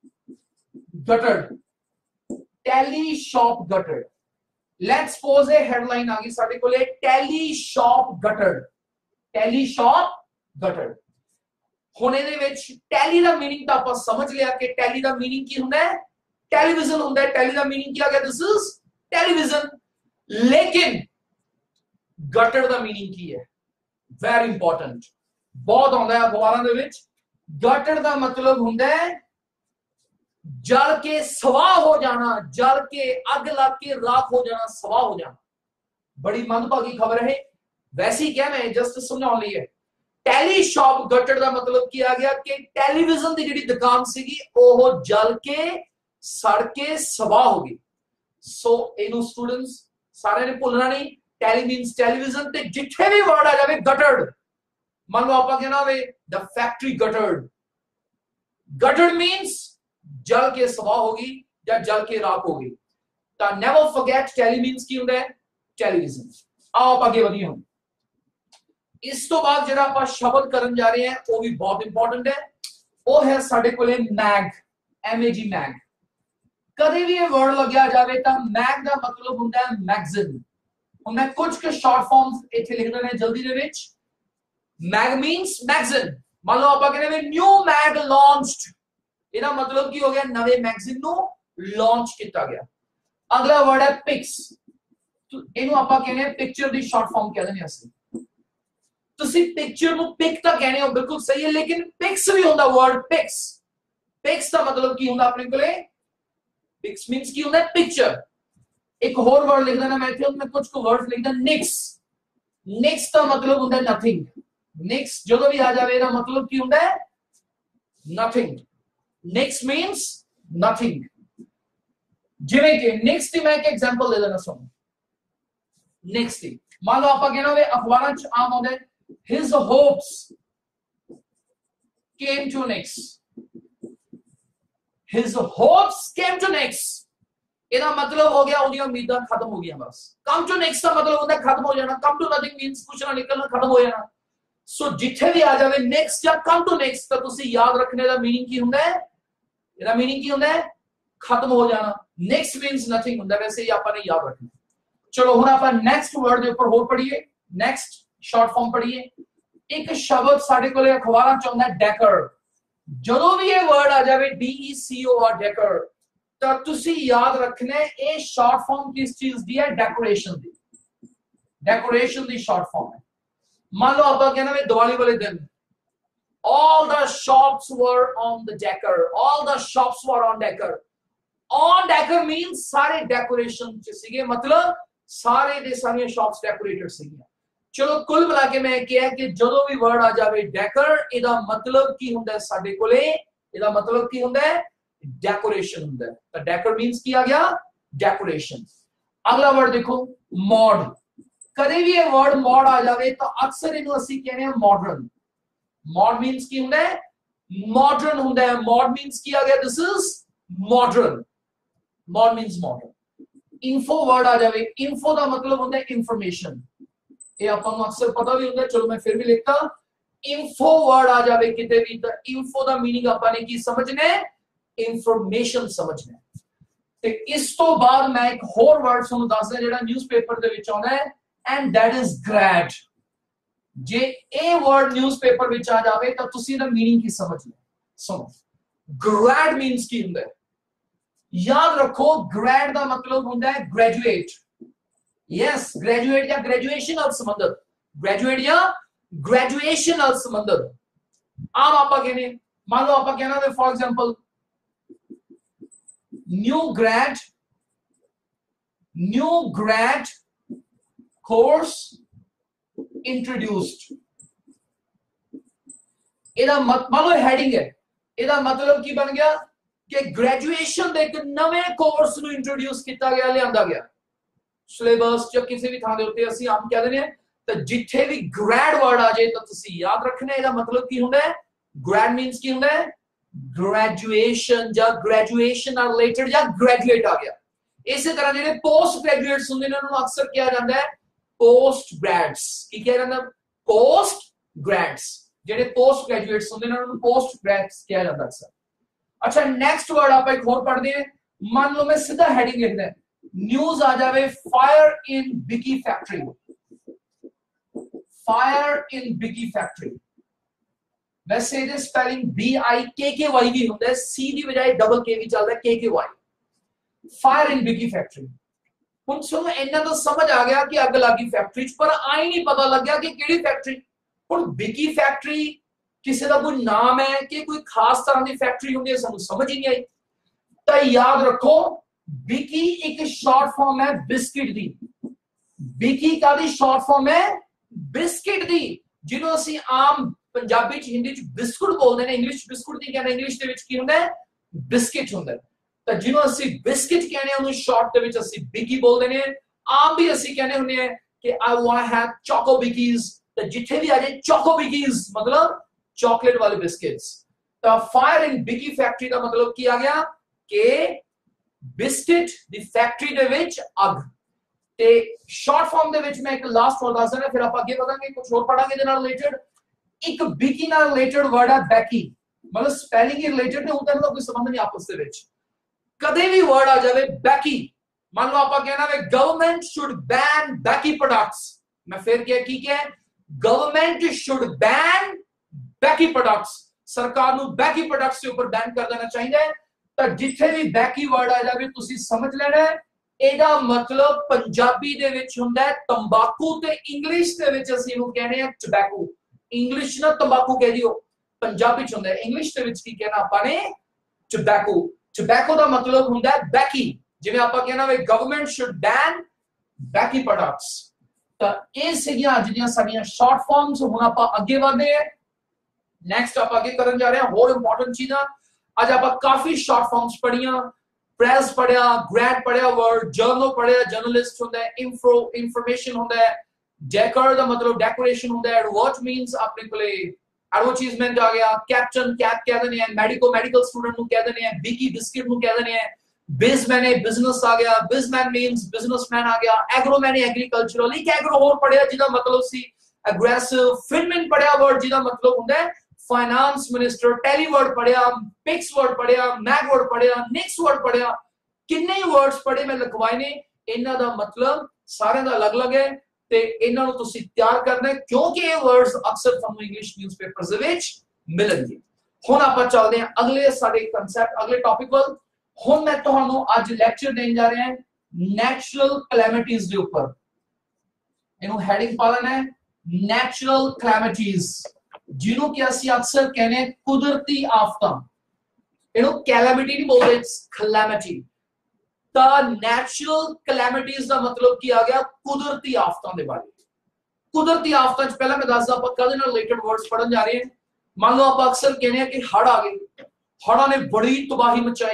guttered। let's suppose a headline आ गई साडे कोले टैली शॉप guttered। ਹੁਣ ਇਹਦੇ ਵਿੱਚ ਟੈਲੀ ਦਾ मीनिंग ਤਾਂ ਆਪਾਂ ਸਮਝ ਲਿਆ ਕਿ ਟੈਲੀ ਦਾ मीनिंग ਕੀ ਹੁੰਦਾ ਹੈ ਟੈਲੀਵਿਜ਼ਨ ਹੁੰਦਾ ਹੈ। ਟੈਲੀ ਦਾ मीनिंग ਕੀ ਆ ਗਿਆ दिस इज ਟੈਲੀਵਿਜ਼ਨ। लेकिन गटर ਦਾ मीनिंग ਕੀ ਹੈ वेरी इंपॉर्टेंट बहुत आਉਂਦਾ ਹੈ ਅਖਬਾਰਾਂ ਦੇ ਵਿੱਚ। गटर ਦਾ मतलब ਹੁੰਦਾ है जल के सवाह हो जाना जल के अग लग के राख हो जाना सवाह हो जाना। बड़ी मंदभागी खबर है वैसे ही क्या मैं जस्ट समझाने लिए टैली शॉप गटड़ का मतलब किया गया कि टेलीविजन की जिहड़ी दुकान सीगी ओह जल के सड़ के सवाह हो गई। सो इनू स्टूडेंट्स सारे ने भूलना नहीं टैली मींस टेलीविजन ते जिथे भी वर्ड आ जावे गटर्ड। मान लो आपा कहना होवे द फैक्ट्री गटर्ड मींस जल के सवाह होगी या जल के राख होगी। तो नेवर फॉरगेट टैली मींस की होता है टेलीविजन। आओ आप आगे बढ़िए। इस तो बाद जेड़ा आप शब्द करन जा रहे हैं वो भी बहुत इंपॉर्टेंट है। वो है साडे कोले मैग MAG मैग। कदे भी ये वर्ड लग्या जावे तो मैग का मतलब होता है मैगजीन। और मैं कुछ के शॉर्ट फॉर्म्स इथे लिख देने जल्दी दे विच। Mag means magazine. मान लो आप कहने न्यू मैग लॉन्च्ड ਇਹਦਾ मतलब की हो गया नवे मैगजीन ਨੂੰ लॉन्च किया गया। अगला वर्ड है पिक्स। तो ਇਹਨੂੰ ਆਪਾਂ ਕਹਿੰਦੇ ਆ पिक्चर ਦੀ शॉर्ट फॉर्म ਕਹਿ ਦਿੰਦੇ ਅਸੀਂ। ਤੁਸੀਂ पिक्चर ਨੂੰ पिक ਤਾਂ ਕਹਿੰਦੇ ਹੋ बिल्कुल सही है लेकिन पिक्स भी ਹੁੰਦਾ वर्ड पिक्स ਦਾ मतलब ਕੀ ਹੁੰਦਾ ਆਪਣੇ ਕੋਲੇ पिक्स मींस ਕੀ ਹੁੰਦਾ पिक्चर। एक और वर्ड लिख देना मैं इथे मैं कुछ को वर्ड्स लिख देना निक्स ਦਾ मतलब ਹੁੰਦਾ नथिंग। निक्स ਜਦੋਂ ਵੀ ਆ ਜਾਵੇ ਇਹਦਾ मतलब ਕੀ ਹੁੰਦਾ ਹੈ नथिंग। Nix means nothing। जिवें कि निक्स दी मैं एक एग्जांपल दे देना सुनो। निक्स दी मान लो आपा कहना वे अखबारां च आम आउंदा his hopes came to nix। his hopes came to next, ਇਹਦਾ ਮਤਲਬ ਹੋ ਗਿਆ ਉਹਦੀਆਂ ਉਮੀਦਾਂ ਖਤਮ ਹੋ ਗਈਆਂ ਬਸ। come to next ਦਾ ਮਤਲਬ ਹੁੰਦਾ ਖਤਮ ਹੋ ਜਾਣਾ, come to nothing means ਕੁਛ ਨਾ ਨਿਕਲਣਾ, ਖਤਮ ਹੋ ਜਾਣਾ। ਸੋ ਜਿੱਥੇ ਵੀ ਆ ਜਾਵੇ next ਜਾਂ come to next ਤਾਂ ਤੁਸੀਂ ਯਾਦ ਰੱਖਣੇ ਦਾ ਮੀਨਿੰਗ ਕੀ ਹੁੰਦਾ ਹੈ, ਇਹਦਾ ਮੀਨਿੰਗ ਕੀ ਹੁੰਦਾ ਹੈ, ਖਤਮ ਹੋ ਜਾਣਾ। next means nothing ਹੁੰਦਾ, ਵੈਸੇ ਹੀ ਆਪਾਂ ਨੇ ਯਾਦ ਰੱਖਣਾ। ਚਲੋ ਹੁਣ ਆਪਾਂ next word ਦੇ ਉੱਪਰ ਹੋਰ ਪੜ੍ਹੀਏ, next short form ਪੜ੍ਹੀਏ। ਇੱਕ ਸ਼ਬਦ ਸਾਡੇ ਕੋਲੇ ਅਖਬਾਰਾਂ ਚ ਆਉਂਦਾ ਡੈਕਰ। ਜਦੋਂ ਵੀ ਇਹ ਵਰਡ ਆ ਜਾਵੇ DECOR ਡੈਕਰ, ਤਾਂ ਤੁਸੀਂ ਯਾਦ ਰੱਖਣਾ ਇਹ ਸ਼ਾਰਟ ਫਾਰਮ ਕਿਸ ਚੀਜ਼ ਦੀ ਹੈ, ਡੈਕੋਰੇਸ਼ਨ ਦੀ। ਡੈਕੋਰੇਸ਼ਨ ਦੀ ਸ਼ਾਰਟ ਫਾਰਮ ਹੈ। ਮੰਨ ਲਓ ਆਪਾਂ ਕਹਿੰਦੇ ਵੀ ਦੀਵਾਲੀ ਵਾਲੇ ਦਿਨ all the shops were on the decker, all the shops were on decker। on decker means ਸਾਰੇ ਡੈਕੋਰੇਸ਼ਨ ਚ ਸੀਗੇ, ਮਤਲਬ ਸਾਰੇ ਦੇ ਸਾਰੀਆਂ ਸ਼ਾਪਸ ਡੈਕੋਰੇਟਡ ਸੀਗੀਆਂ। ਚਲੋ ਕੁੱਲ ਮਿਲਾ ਕੇ ਮੈਂ ਕਿਹਾ ਕਿ ਜਦੋਂ ਵੀ ਵਰਡ ਆ ਜਾਵੇ ਡੈਕਰ, ਇਹਦਾ ਮਤਲਬ ਕੀ ਹੁੰਦਾ ਹੈ ਸਾਡੇ ਕੋਲੇ, ਇਹਦਾ ਮਤਲਬ ਕੀ ਹੁੰਦਾ ਹੈ, डेकोरेशन ਹੁੰਦਾ ਹੈ। ਤਾਂ ਡੈਕਰ ਮੀਨਸ ਕੀ ਆ ਗਿਆ, ਡੈਕੋਰੇਸ਼ਨ। ਅਗਲਾ ਵਰਡ ਦੇਖੋ ਮॉड। ਕਦੇ ਵੀ ਇਹ ਵਰਡ ਮॉड ਆ ਜਾਵੇ ਤਾਂ ਅਕਸਰ ਇਹਨੂੰ ਅਸੀਂ ਕਹਿੰਦੇ ਹਾਂ ਮਾਡਰਨ। ਮॉड ਮੀਨਸ ਕੀ ਹੁੰਦਾ ਹੈ, ਮਾਡਰਨ ਹੁੰਦਾ ਹੈ। ਮॉड ਮੀਨਸ ਕੀ ਆ ਗਿਆ, this is modern. Mod means modern. Info word ਆ ਜਾਵੇ, ਇਨਫੋ ਦਾ ਮਤਲਬ ਹੁੰਦਾ ਹੈ ਇਨਫੋਰਮੇਸ਼ਨ। ਇਹ ਆਪਾਂ ਨੂੰ ਅਕਸਰ ਪਤਾ ਵੀ ਹੁੰਦਾ, ਚਲੋ ਮੈਂ ਫਿਰ ਵੀ ਲਿਖਤਾ। ਇਨਫੋ ਵਰਡ ਆ ਜਾਵੇ ਕਿਤੇ ਵੀ ਤਾਂ ਇਨਫੋ ਦਾ ਮੀਨਿੰਗ ਆਪਾਂ ਨੇ ਕੀ ਸਮਝਣਾ ਹੈ, इंफॉर्मेशन समझना है। ਤੇ ਇਸ ਤੋਂ ਬਾਅਦ ਮੈਂ ਇੱਕ ਹੋਰ ਵਰਡ ਤੁਹਾਨੂੰ ਦੱਸਦਾ ਜਿਹੜਾ ਨਿਊਜ਼ਪੇਪਰ ਦੇ ਵਿੱਚ ਆਉਂਦਾ ਹੈ, ਐਂਡ ਦੈਟ ਇਜ਼ ਗ੍ਰੈਡ। ਜੇ ਇਹ ਵਰਡ ਨਿਊਜ਼ਪੇਪਰ ਵਿੱਚ ਆ ਜਾਵੇ ਤਾਂ ਤੁਸੀਂ ਇਹਦਾ ਮੀਨਿੰਗ ਕੀ ਸਮਝਣਾ, ਸੁਣੋ। ਗ੍ਰੈਡ ਮੀਨਸ ਕੀ ਹੁੰਦਾ ਹੈ, ਯਾਦ ਰੱਖੋ ਗ੍ਰੈਡ ਦਾ ਮਤਲਬ ਹੁੰਦਾ ਹੈ ਗ੍ਰੈਜੂਏਟ। ਯੈਸ, ਗ੍ਰੈਜੂਏਟ ਜਾਂ ਗ੍ਰੈਜੂਏਸ਼ਨ ਨਾਲ ਸੰਬੰਧਿਤ, ਗ੍ਰੈਜੂਏਟ ਜਾਂ ਗ੍ਰੈਜੂਏਸ਼ਨ ਨਾਲ ਸੰਬੰਧਿਤ। ਆਮ ਆਪਾਂ ਕਹਿੰਦੇ, ਮੰਨ ਲਓ ਆਪਾਂ ਕਹਿੰਦੇ for example new grad course introduced। ਇਹਦਾ ਮੰਨ ਲਓ ਹੈਡਿੰਗ ਹੈ, ਇਹਦਾ ਮਤਲਬ ਕੀ ਬਣ ਗਿਆ ਕਿ ਗ੍ਰੈਜੂਏਸ਼ਨ ਦੇ ਇੱਕ ਨਵੇਂ ਕੋਰਸ ਨੂੰ ਇੰਟਰੋਡਿਊਸ ਕੀਤਾ ਗਿਆ, ਲਿਆਂਦਾ ਗਿਆ। ਸਿਲੇਬਸ ਜਾਂ ਕਿਸੇ ਵੀ ਥਾਂ ਦੇ ਉੱਤੇ ਅਸੀਂ ਆਮ ਕਹਿ ਦਿੰਦੇ ਹਾਂ। ਤਾਂ ਜਿੱਥੇ ਵੀ ਗ੍ਰੈਡ ਵਰਡ ਆ ਜਾਏ ਤਾਂ ਤੁਸੀਂ ਯਾਦ ਰੱਖਣਾ ਇਹਦਾ ਮਤਲਬ ਕੀ ਹੁੰਦਾ ਹੈ। ਗ੍ਰੈਡ ਮੀਨਸ ਕੀ ਹੁੰਦਾ ਹੈ, ग्रेजुएशन ਜਾਂ ग्रेजुएशन ਨਾਲ ਰਿਲੇਟਡ ਜਾਂ ਗ੍ਰੈਜੂਏਟ ਆ ਗਿਆ। ਇਸੇ ਤਰ੍ਹਾਂ ਜਿਹੜੇ ਪੋਸਟ ਗ੍ਰੈਜੂਏਟਸ ਹੁੰਦੇ ਨੇ ਉਹਨਾਂ ਨੂੰ ਅਕਸਰ ਕਿਹਾ ਜਾਂਦਾ ਹੈ ਪੋਸਟ ਗ੍ਰੈਡਸ। ਕੀ ਕਿਹਾ ਜਾਂਦਾ, ਪੋਸਟ ਗ੍ਰੈਡਸ। ਜਿਹੜੇ ਪੋਸਟ ਗ੍ਰੈਜੂਏਟਸ ਹੁੰਦੇ ਨੇ ਉਹਨਾਂ ਨੂੰ ਪੋਸਟ ਗ੍ਰੈਡਸ ਕਿਹਾ ਜਾਂਦਾ ਅਕਸਰ। ਅੱਛਾ, ਨੈਕਸਟ ਵਰਡ ਆਪਾਂ ਇੱਕ ਹੋਰ ਪੜ੍ਹਦੇ ਹਾਂ। ਮੰਨ ਲਓ ਮੈਂ ਸਿੱਧਾ ਹੈਡਿੰਗ ਲਿਖਦਾ, ਨਿਊਜ਼ ਆ ਜਾਵੇ fire in bicky factory. Fire in bicky factory, वैसे ਇਹਦੇ ਸਪੈਲਿੰਗ BIKKY ਵੀ ਹੁੰਦਾ ਹੈ, C ਦੀ ਬਜਾਏ ਡਬਲ K ਵੀ ਚੱਲਦਾ, KKY। Fire in bicky factory. ਹੁਣ ਤੁਹਾਨੂੰ ਇਹਨਾਂ ਦਾ ਸਮਝ ਆ ਗਿਆ ਕਿ ਅੱਗ ਲੱਗੀ ਫੈਕਟਰੀ ਚ, ਪਰ ਆਈ ਨਹੀਂ ਪਤਾ ਲੱਗਿਆ ਕਿ ਕਿਹੜੀ ਫੈਕਟਰੀ। ਹੁਣ ਬਿਕੀ ਫੈਕਟਰੀ ਕਿਸੇ ਦਾ ਕੋਈ ਨਾਮ ਹੈ ਕਿ ਕੋਈ ਖਾਸ ਤਰ੍ਹਾਂ ਦੀ ਫੈਕਟਰੀ ਹੁੰਦੀ ਹੈ, ਸਾਨੂੰ ਸਮਝ ਹੀ ਨਹੀਂ ਆਈ। ਤਾਂ ਯਾਦ ਰੱਖੋ ਬਿਕੀ ਇੱਕ ਸ਼ਾਰਟ ਫਾਰਮ ਹੈ ਬਿਸਕਿਟ ਦੀ। ਬਿਕੀ ਕਾਦੀ ਸ਼ਾਰਟ ਫਾਰਮ ਹੈ, ਬਿਸਕਿਟ ਦੀ, ਜਿਹਨੂੰ ਅਸੀਂ ਆਮ ਪੰਜਾਬੀ ਚ ਹਿੰਦੀ ਚ ਬਿਸਕੁਟ ਬੋਲਦੇ ਨੇ, ਇੰਗਲਿਸ਼ ਬਿਸਕੁਟ ਨਹੀਂ ਕਹਿੰਦੇ। ਇੰਗਲਿਸ਼ ਦੇ ਵਿੱਚ ਕੀ ਹੁੰਦਾ ਹੈ, ਬਿਸਕਿਟ ਹੁੰਦਾ। ਤਾਂ ਜਿਹਨੂੰ ਅਸੀਂ ਬਿਸਕਿਟ ਕਹਿੰਦੇ ਆ ਉਹਨੂੰ ਸ਼ਾਰਟ ਦੇ ਵਿੱਚ ਅਸੀਂ ਬਿਕੀ ਬੋਲਦੇ ਨੇ। ਆਮ ਵੀ ਅਸੀਂ ਕਹਿੰਦੇ ਹੁੰਦੇ ਆ ਕਿ I want to have choco bickies। ਤਾਂ ਜਿੱਥੇ ਵੀ ਆ ਜਾਏ choco bickies ਮਤਲਬ ਚਾਕਲੇਟ ਵਾਲੇ ਬਿਸਕਿਟਸ। ਤਾਂ ਫਾਇਰ ਇਨ ਬਿਕੀ ਫੈਕਟਰੀ ਦਾ ਮਤਲਬ ਕੀ ਆ ਗਿਆ ਕਿ ਬਿਸਕਿਟ ਦੀ ਫੈਕਟਰੀ ਦੇ ਵਿੱਚ ਅੱਗ। ਤੇ ਸ਼ਾਰਟ ਫਾਰਮ ਦੇ ਵਿੱਚ ਮੈਂ ਇੱਕ ਲਾਸਟ ਵਰਡ ਦੱਸ ਦਿੰਦਾ, ਫਿਰ ਆਪਾਂ ਅੱਗੇ ਵਧਾਂਗੇ, ਕੁਝ ਹੋਰ ਪੜਾਂਗੇ ਇਹਦੇ ਨਾਲ ਰਿਲੇਟਡ। ਇੱਕ ਬਿਕੀ ਨਾਲ ਰਿਲੇਟਡ ਵਰਡ ਹੈ ਬੈਕੀ। ਮਤਲਬ ਸਪੈਲਿੰਗ ਹੀ ਰਿਲੇਟਡ ਨੇ, ਉਹਨਾਂ ਦਾ ਕੋਈ ਸੰਬੰਧ ਨਹੀਂ ਆਪਸ ਦੇ ਵਿੱਚ। ਕਦੇ ਵੀ ਵਰਡ ਆ ਜਾਵੇ ਬੈਕੀ, ਮੰਨ ਲਓ ਆਪਾਂ ਕਹਿਣਾ ਵੇ government should ban baccy products. ਮੈਂ ਫਿਰ ਕੀ ਕਿਹਾ, government should ban baccy products. ਸਰਕਾਰ ਨੂੰ ਬੈਕੀ ਪ੍ਰੋਡਕਟਸ ਦੇ ਉੱਪਰ ਬੈਨ ਕਰ ਦੇਣਾ ਚਾਹੀਦਾ ਹੈ। ਤਾਂ ਜਿੱਥੇ ਵੀ ਬੈਕੀ ਵਰਡ ਆ ਜਾਵੇ ਤੁਸੀਂ ਸਮਝ ਲੈਣਾ ਇਹਦਾ ਮਤਲਬ ਪੰਜਾਬੀ ਦੇ ਵਿੱਚ ਹੁੰਦਾ ਹੈ ਤੰਬਾਕੂ, ਤੇ ਇੰਗਲਿਸ਼ ਦੇ ਵਿੱਚ ਅਸੀਂ ਇਹਨੂੰ ਕਹਿੰਦੇ ਆ ਟobacco। ਇੰਗਲਿਸ਼ ਨਾ ਤੰਬਾਕੂ ਕਹਿ ਦਿਓ, ਪੰਜਾਬੀ ਚ ਹੁੰਦਾ ਹੈ। ਇੰਗਲਿਸ਼ ਦੇ ਵਿੱਚ ਕੀ ਕਹਿਣਾ ਆਪਾਂ ਨੇ, ਟobacco। ਟobacco ਦਾ ਮਤਲਬ ਹੁੰਦਾ ਹੈ ਬੈਕੀ। ਜਿਵੇਂ ਆਪਾਂ ਕਹਿਣਾ ਵੇ government should ban baccy products. ਤਾਂ ਇਹ ਸੀਗੀਆਂ ਅੱਜ ਦੀਆਂ ਸਾਡੀਆਂ ਸ਼ਾਰਟ ਫਾਰਮਸ। ਹੁਣ ਆਪਾਂ ਅੱਗੇ ਵਧਦੇ ਹਾਂ। ਨੈਕਸਟ ਆਪਾਂ ਅੱਗੇ ਕਰਨ ਜਾ ਰਹੇ ਹਾਂ ਹੋਰ ਇੰਪੋਰਟੈਂਟ ਚੀਜ਼ਾਂ। ਅੱਜ ਆਪਾਂ ਕਾਫੀ ਸ਼ਾਰਟ ਫਾਰਮਸ ਪੜ੍ਹੀਆਂ। ਪ੍ਰੈਸ ਪੜਿਆ, ਗ੍ਰੈਡ ਪੜਿਆ, ਵਰਡ ਜਰਨਲ ਪੜਿਆ, ਜਰਨਲਿਸਟ ਹੁੰਦਾ ਹੈ, ਇਨਫੋਰਮੇਸ਼ਨ ਹੁੰਦਾ ਹੈ, ਡੈਕਰ ਦਾ ਮਤਲਬ ਡੈਕੋਰੇਸ਼ਨ ਹੁੰਦਾ ਹੈ, ਵਾਟ ਮੀਨਸ ਆਪਣੇ ਕੋਲੇ एडवर्टाइजमेंट आ गया, कैप्टन कैप कह देने हैं, मेडिको मेडिकल स्टूडेंट नु कह देने हैं, बिकी बिस्किट नु कह देने हैं, बिजमैन है बिजनेस आ गया, बिजमैन मींस बिजनेसमैन आ गया, एग्रोमैन है एग्रीकल्चरल, एक एग्रो और पढ़िया जिदा मतलब सी एग्रेसिव, फिनमैन पढ़िया वर्ड जिदा मतलब हुंदा है फाइनेंस मिनिस्टर, टेली वर्ड पढ़िया, पिक्स वर्ड पढ़िया, मैग वर्ड पढ़िया, निक्स वर्ड पढ़िया, किन्ने ही वर्ड्स पढ़े मैं लिखवाए ने, इन्हां दा मतलब सारे दा अलग-अलग है ते इन्हां नु तुसी तैयार करना है क्योंकि ये वर्ड्स अक्सर तुहानू इंग्लिश न्यूज़पेपर्स दे विच मिलणगे। हुण आपां चलदे हां अगले साडे कंसेप्ट अगले टॉपिक वल। हुण मैं तुहानू आज लेक्चर देन जा रहा है नेचुरल कैलेमिटीज दे उपर। इनु हेडिंग पा लेना है नेचुरल कैलेमिटीज, जिन्हों कि असी अक्सर कहने कुदरती आफतां। इनु कैलेमिटी नहीं बोलते, it's calamity. The natural calamities का मतलब की आ गया कुदरती आफतां दे बारे। कुदरती आफतां च पहला मैं दसदा आपां कदे नाल रिलेटेड वर्ड्स पढ़न जा रहे हैं। मान लो आप अक्सर कहने हैं कि हड़ आ गए, हड़ां ने बड़ी तबाही मचाई,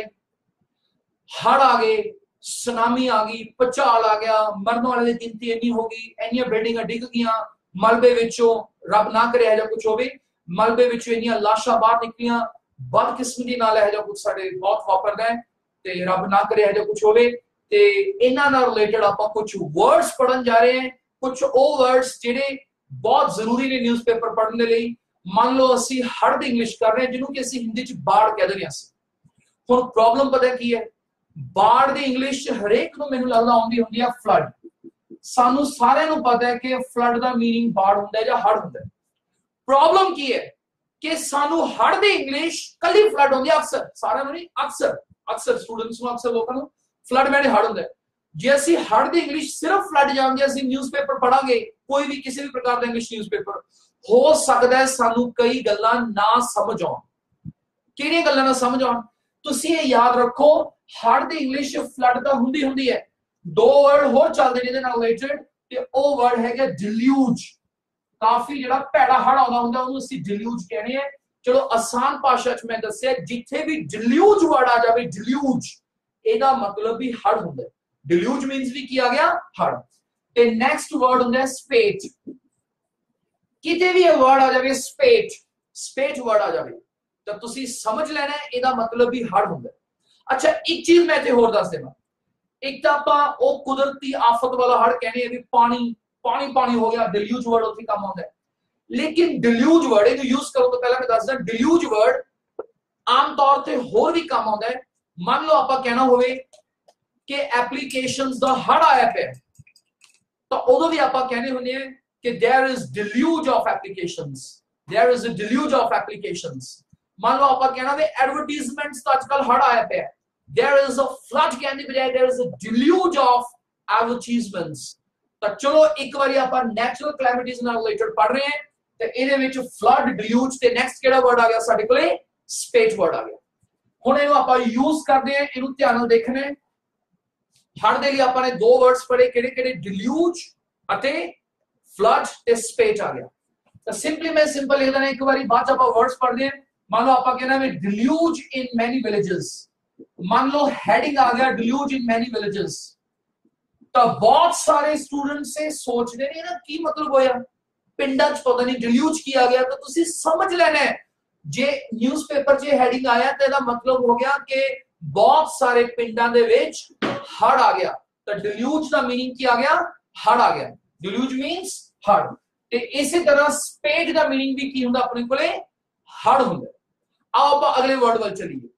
हड़ आ गए, सुनामी आ गई, भूचाल आ गया, मरने वाले की गिनती इन्नी हो गई, इन्नियां बिल्डिंगां डिग गईयां, मलबे विचों रब ना करे ऐसा कुछ होवे, मलबे विचों इन्नियां लाशां बाहर निकलियां, बदकिस्मती नाल ऐसा कुछ साडे बहुत वापरदा है ते रब ना करे ऐसा कुछ होवे। ते इन्हां नाल रिलेटेड आपां कुछ वर्ड्स पढ़न जा रहे हैं, कुछ ओ वर्ड्स जिहड़े बहुत जरूरी ने न्यूज़पेपर पढ़ने लई। मान लो असी हड़ दी इंग्लिश कर रहे हैं जिन्हों कि असी हिंदी च बाढ़ कह दिंदे हां। हुण प्रॉब्लम पता की है, बाढ़ दी इंग्लिश हरेक नूं मैनूं लगदा आउंदी हुंदी है फ्लड। सानू सारिआं नूं पता है कि फ्लड दा मीनिंग बाढ़ हुंदा है जां हड़ हुंदा है। प्रॉब्लम की है कि सानू हड़ दी इंग्लिश कली फ्लड हुंदी है, अक्सर सारिआं नूं नहीं, अक्सर अक्सर स्टूडेंट्स नूं अक्सर लोकां नूं फ्लड मैंने हड़ हुंदा है। जे असी हड़ दी इंग्लिश सिर्फ फ्लड जानदे असी न्यूज़पेपर पढ़ांगे, कोई भी किसी भी प्रकार दा इंग्लिश न्यूज़पेपर, हो सकदा है सानू कई गल्लां ना समझ आउण। किहड़ियां गल्लां ना समझ आउण? तुसीं ये याद रखो, हड़ दी इंग्लिश फ्लड दा हुंदी है। दो वर्ड होर चलदे ने इहदे नाल रिलेटेड ते ओ वर्ड हैगा डिल्यूज। काफी जिहड़ा भैड़ा हड़ आउंदा हुंदा ओनू असीं डिल्यूज कहने हैं। चलो आसान भाषा च मैं दस्सिआ, जिथे भी डिल्यूज वर्ड आ जावे, डिल्यूज ਇਹਦਾ मतलब भी हड़ ਹੁੰਦਾ है। डिल्यूज मींस भी की आ गया हड़। ਤੇ नेक्स्ट वर्ड ਹੁੰਦਾ है स्पेट। किते भी ਇਹ वर्ड आ जावे स्पेट, स्पेट वर्ड आ जावे ਤਾਂ ਤੁਸੀਂ समझ लेना है ਇਹਦਾ मतलब भी हड़ ਹੁੰਦਾ है। अच्छा एक चीज मैं ਤੇ ਹੋਰ ਦੱਸ ਦੇਵਾਂ, एक ਤਾਂ ਆਪਾਂ ਉਹ ਕੁਦਰਤੀ ਆਫਤ वाला हड़ कहने हैं भी पानी पानी पानी हो गया, डिल्यूज वर्ड ਉੱਥੇ ਕੰਮ ਆਉਂਦਾ है। लेकिन डिल्यूज वर्ड ਇਹਨੂੰ यूज करो तो पहला मैं ਦੱਸਦਾ, डिल्यूज वर्ड आम तौर ਤੇ ਹੋਰ ਵੀ ਕੰਮ ਆਉਂਦਾ है। मान लो आप कहना होवे कि एप्लीकेशंस दा हड़ आया पे तो उदों भी आप कहने होने हैं कि there is deluge of applications, there is a deluge of applications. मान लो आप कहना वे एडवर्टाइजमेंट्स दा आजकल हड़ आया पे, देयर इज अ फ्लड कहने के बजाय there is a deluge of advertisements. तो चलो एक बारी आप नेचुरल कैलेमिटीज नाल रिलेटेड पढ़ रहे हैं ते इहदे विच फ्लड डिल्यूज ते नेक्स्ट केड़ा वर्ड आ गया साडे कोले, स्पेट वर्ड आ गया। ਹੁਣ ਇਹਨੂੰ ਆਪਾਂ ਯੂਜ਼ ਕਰਦੇ ਆ, ਇਹਨੂੰ ਧਿਆਨ ਨਾਲ ਦੇਖਣਾ ਹੈ। ਹੜ ਦੇ ਲਈ ਆਪਾਂ ਨੇ ਦੋ ਵਰਡਸ ਪੜ੍ਹੇ, ਕਿਹੜੇ ਕਿਹੜੇ, ਡਿਲੂਜ ਅਤੇ ਫਲੱਡ ਤੇ ਸਪੇਟ ਆ ਗਿਆ। ਤਾਂ ਸਿੰਪਲੀ ਮੈਂ ਸਿੰਪਲ ਲਿਖ ਦੇਣਾ ਇੱਕ ਵਾਰੀ, ਬਾਅਦ ਚ ਆਪਾਂ ਵਰਡਸ ਪੜ੍ਹਦੇ ਆ। ਮੰਨ ਲਓ ਆਪਾਂ ਕਹਿੰਦਾ ਵੀ ਡਿਲੂਜ ਇਨ ਮੈਨੀ ਵਿਲੇजेस, ਮੰਨ ਲਓ ਹੈਡਿੰਗ ਆ ਗਿਆ ਡਿਲੂਜ ਇਨ ਮੈਨੀ ਵਿਲੇजेस। ਤਾਂ ਬਹੁਤ ਸਾਰੇ ਸਟੂਡੈਂਟਸ ਇਹ ਸੋਚਦੇ ਨੇ ਨਾ ਕੀ ਮਤਲਬ ਹੋਇਆ, ਪਿੰਡਾਂ ਚ ਪਤਾ ਨਹੀਂ ਡਿਲੂਜ ਕੀ ਆ ਗਿਆ। ਤਾਂ ਤੁਸੀਂ ਸਮਝ ਲੈਣਾ ਹੈ जे न्यूज़पेपर च हेडिंग आया तो इसका मतलब हो गया कि बहुत सारे पिंडां दे विच हड़ आ गया। तो डिल्यूज का मीनिंग की आ गया, हड़ आ गया। डिल्यूज मींस हड़। ते इसी तरह स्पेट का मीनिंग भी की हुंदा अपने कोले, हड़ हुंदा। आओ आप अगले वर्ड वाल चलिए।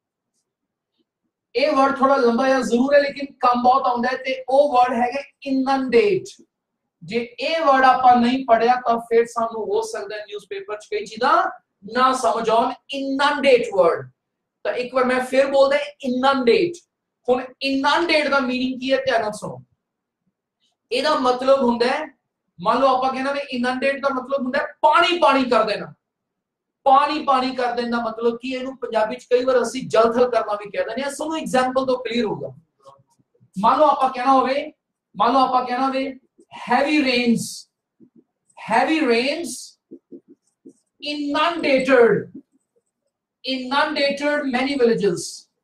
ये वर्ड थोड़ा लंबा या जरूर है लेकिन कम बहुत आउंदा है ते ओ वर्ड हैगा इनंडेट। जे ये वर्ड आप नहीं पढ़िया तो फिर सानू हो सकता है न्यूज़पेपर च कई चीज़ां ना समझ आउन। इनंडेट वर्ड, तो एक बार मैं फिर बोलदा इनंडेट। हुण इनंडेट दा मीनिंग की है, ध्यान नाल सुनो। ਇਹਦਾ मतलब हुंदा है, मान लो आप कहना वे इनंडेट दा मतलब हुंदा है पानी पानी कर देना। पानी पानी कर देने दा मतलब की ਇਹਨੂੰ ਪੰਜਾਬੀ ਚ ਕਈ ਵਾਰ ਅਸੀਂ ਜਲਥਲ ਕਰਨਾ ਵੀ ਕਹਿ ਦਿੰਦੇ ਆ। ਸਾਨੂੰ एग्जांपल तो क्लियर होगा। मान लो आप कहना होवे, मान लो आप कहना वे heavy rains, heavy rains inundated, inundated many villages।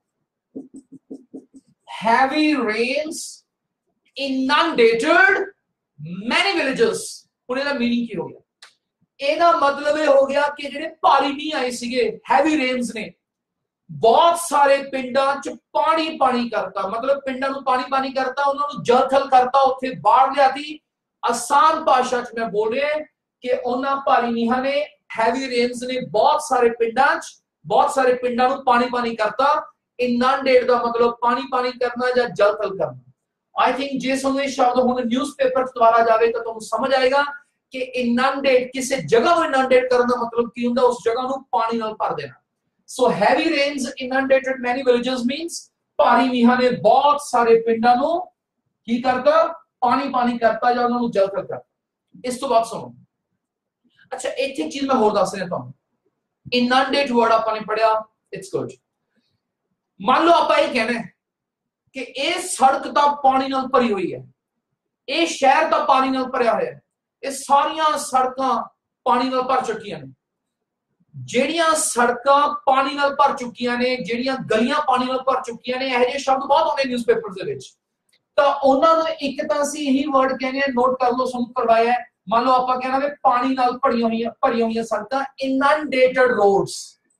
Heavy rains inundated many villages। पूरे का मीनिंग की हो गया, ਇਹਦਾ ਮਤਲਬ ਇਹ ਹੋ ਗਿਆ ਕਿ ਜਿਹੜੇ ਭਾਰੀ ਮੀਂਹ ਆਏ ਸੀਗੇ, ਹੈਵੀ ਰੇਨਸ ਨੇ, ਬਹੁਤ ਸਾਰੇ ਪਿੰਡਾਂ 'ਚ ਪਾਣੀ ਪਾਣੀ ਕਰਤਾ, ਮਤਲਬ ਪਿੰਡਾਂ ਨੂੰ ਪਾਣੀ ਪਾਣੀ ਕਰਤਾ, ਉਹਨਾਂ ਨੂੰ ਜਲਥਲ ਕਰਤਾ, ਉੱਥੇ ਬਾੜ ਲਿਆਤੀ। ਆਸਾਨ ਭਾਸ਼ਾ 'ਚ ਮੈਂ ਬੋਲ ਰਿਹਾ ਕਿ ਉਹਨਾਂ ਭਾਰੀ ਮੀਂਹਾਂ ਨੇ, ਹੈਵੀ ਰੇਨਸ ਨੇ ਬਹੁਤ ਸਾਰੇ ਪਿੰਡਾਂ 'ਚ, ਬਹੁਤ ਸਾਰੇ ਪਿੰਡਾਂ ਨੂੰ ਪਾਣੀ ਪਾਣੀ ਕਰਤਾ। ਇਨੰਡੇਟ ਦਾ ਮਤਲਬ ਪਾਣੀ ਪਾਣੀ ਕਰਨਾ ਜਾਂ ਜਲਥਲ ਕਰਨਾ। आई थिंक जे ਤੁਹਾਨੂੰ ਇਹ ਸ਼ਬਦ ਹੁਣ ਨਿਊਜ਼ਪੇਪਰ 'ਚ ਦੁਆਰਾ ਜਾਵੇ ਤਾਂ ਤੁਹਾਨੂੰ ਸਮਝ ਆਏਗਾ ਕਿ ਇਨੰਡੇਟ, ਕਿਸੇ ਜਗ੍ਹਾ ਨੂੰ ਇਨੰਡੇਟ ਕਰਨ ਦਾ ਮਤਲਬ ਕੀ ਹੁੰਦਾ, ਉਸ ਜਗ੍ਹਾ ਨੂੰ ਪਾਣੀ ਨਾਲ ਭਰ ਦੇਣਾ। So heavy rains inundated many villages means ਭਾਰੀ ਮੀਂਹਾਂ ਨੇ ਬਹੁਤ ਸਾਰੇ ਪਿੰਡਾਂ ਨੂੰ ਕੀ ਕਰਤਾ, ਪਾਣੀ ਪਾਣੀ ਕਰਤਾ ਜਾਂ ਉਹਨਾਂ ਨੂੰ ਜਲਥਲ ਕਰਤਾ। ਇਸ ਤੋਂ ਬਾਅਦ ਸੁਣੋ, ਅੱਛਾ ਇੱਥੇ ਚੀਜ਼ ਮੈਂ ਹੋਰ ਦੱਸ ਰਿਹਾ ਤੁਹਾਨੂੰ। inundate word ਆਪਾਂ ਨੇ ਪੜਿਆ, it's good। ਮੰਨ ਲਓ ਆਪਾਂ ਇਹ ਕਹਿੰਦੇ ਕਿ ਇਹ ਸੜਕ ਤਾਂ ਪਾਣੀ ਨਾਲ ਭਰੀ ਹੋਈ ਹੈ, ਇਹ ਸ਼ਹਿਰ ਤਾਂ ਪਾਣੀ ਨਾਲ ਭਰਿਆ ਹੋਇਆ ਹੈ, ਇਹ ਸਾਰੀਆਂ ਸੜਕਾਂ ਪਾਣੀ ਨਾਲ ਭਰ ਚੁੱਕੀਆਂ ਨੇ। ਜਿਹੜੀਆਂ ਸੜਕਾਂ ਪਾਣੀ ਨਾਲ ਭਰ ਚੁੱਕੀਆਂ ਨੇ, ਜਿਹੜੀਆਂ ਗਲੀਆਂ ਪਾਣੀ ਨਾਲ ਭਰ ਚੁੱਕੀਆਂ ਨੇ, ਇਹੋ ਜਿਹੇ ਸ਼ਬਦ ਬਹੁਤ ਆਉਂਦੇ ਨਿਊਜ਼ਪੇਪਰ ਦੇ ਵਿੱਚ। ਤਾਂ ਉਹਨਾਂ ਨੂੰ ਇੱਕ ਤਾਂ ਅਸੀਂ ਇਹੀ ਵਰਡ ਕਹਿੰਦੇ ਆ, ਨੋਟ ਕਰ ਲਓ, ਸਾਨੂੰ ਕਰਵਾਇਆ। ਮੰਨ ਲਓ ਆਪਾਂ ਕਹਿੰਦਾ ਵੀ ਪਾਣੀ ਨਾਲ ਭਰੀਆਂ ਹੋਈਆਂ ਸੜਕਾਂ, ਇਨੰਡੇਟਡ ਰੋਡਸ,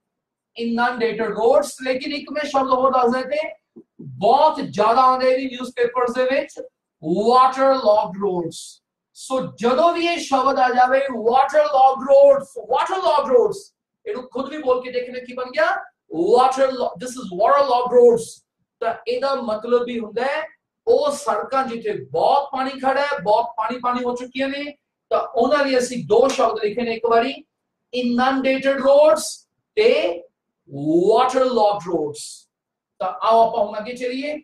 ਇਨੰਡੇਟਡ ਰੋਡਸ। ਲੇਕਿਨ ਇੱਕ ਮੈਂ ਸ਼ਬਦ ਹੋਰ ਦੱਸਦਾ ਕਿ ਬਹੁਤ ਜ਼ਿਆਦਾ ਆਉਂਦੇ ਨੇ ਨਿਊਜ਼ਪੇਪਰਸ ਦੇ ਵਿੱਚ, ਵਾਟਰ ਲੌਗਡ ਰੋਡਸ। ਸੋ ਜਦੋਂ ਵੀ ਇਹ ਸ਼ਬਦ ਆ ਜਾਵੇ waterlogged roads, waterlogged roads, ਇਹਨੂੰ ਖੁਦ ਵੀ ਬੋਲ ਕੇ ਦੇਖਣੇ ਕੀ ਬਣ ਗਿਆ, water, this is waterlogged roads. ਤਾਂ ਇਹਦਾ ਮਤਲਬ ਵੀ ਹੁੰਦਾ ਹੈ ਉਹ ਸੜਕਾਂ ਜਿੱਥੇ ਬਹੁਤ ਪਾਣੀ ਖੜਾ ਹੈ, ਬਹੁਤ ਪਾਣੀ ਪਾਣੀ ਹੋ ਚੁੱਕੀਆਂ ਨੇ, ਤਾਂ ਉਹਨਾਂ ਲਈ ਅਸੀਂ ਦੋ ਸ਼ਬਦ ਲਿਖੇ ਨੇ ਇੱਕ ਵਾਰੀ, ਇਨੰਡੇਟਡ ਰੋਡਸ ਤੇ ਵਾਟਰ ਲੌਗਡ ਰੋਡਸ। ਤਾਂ ਆਓ ਆਪਾਂ ਹੁਣ ਅੱਗੇ ਚਲੀਏ।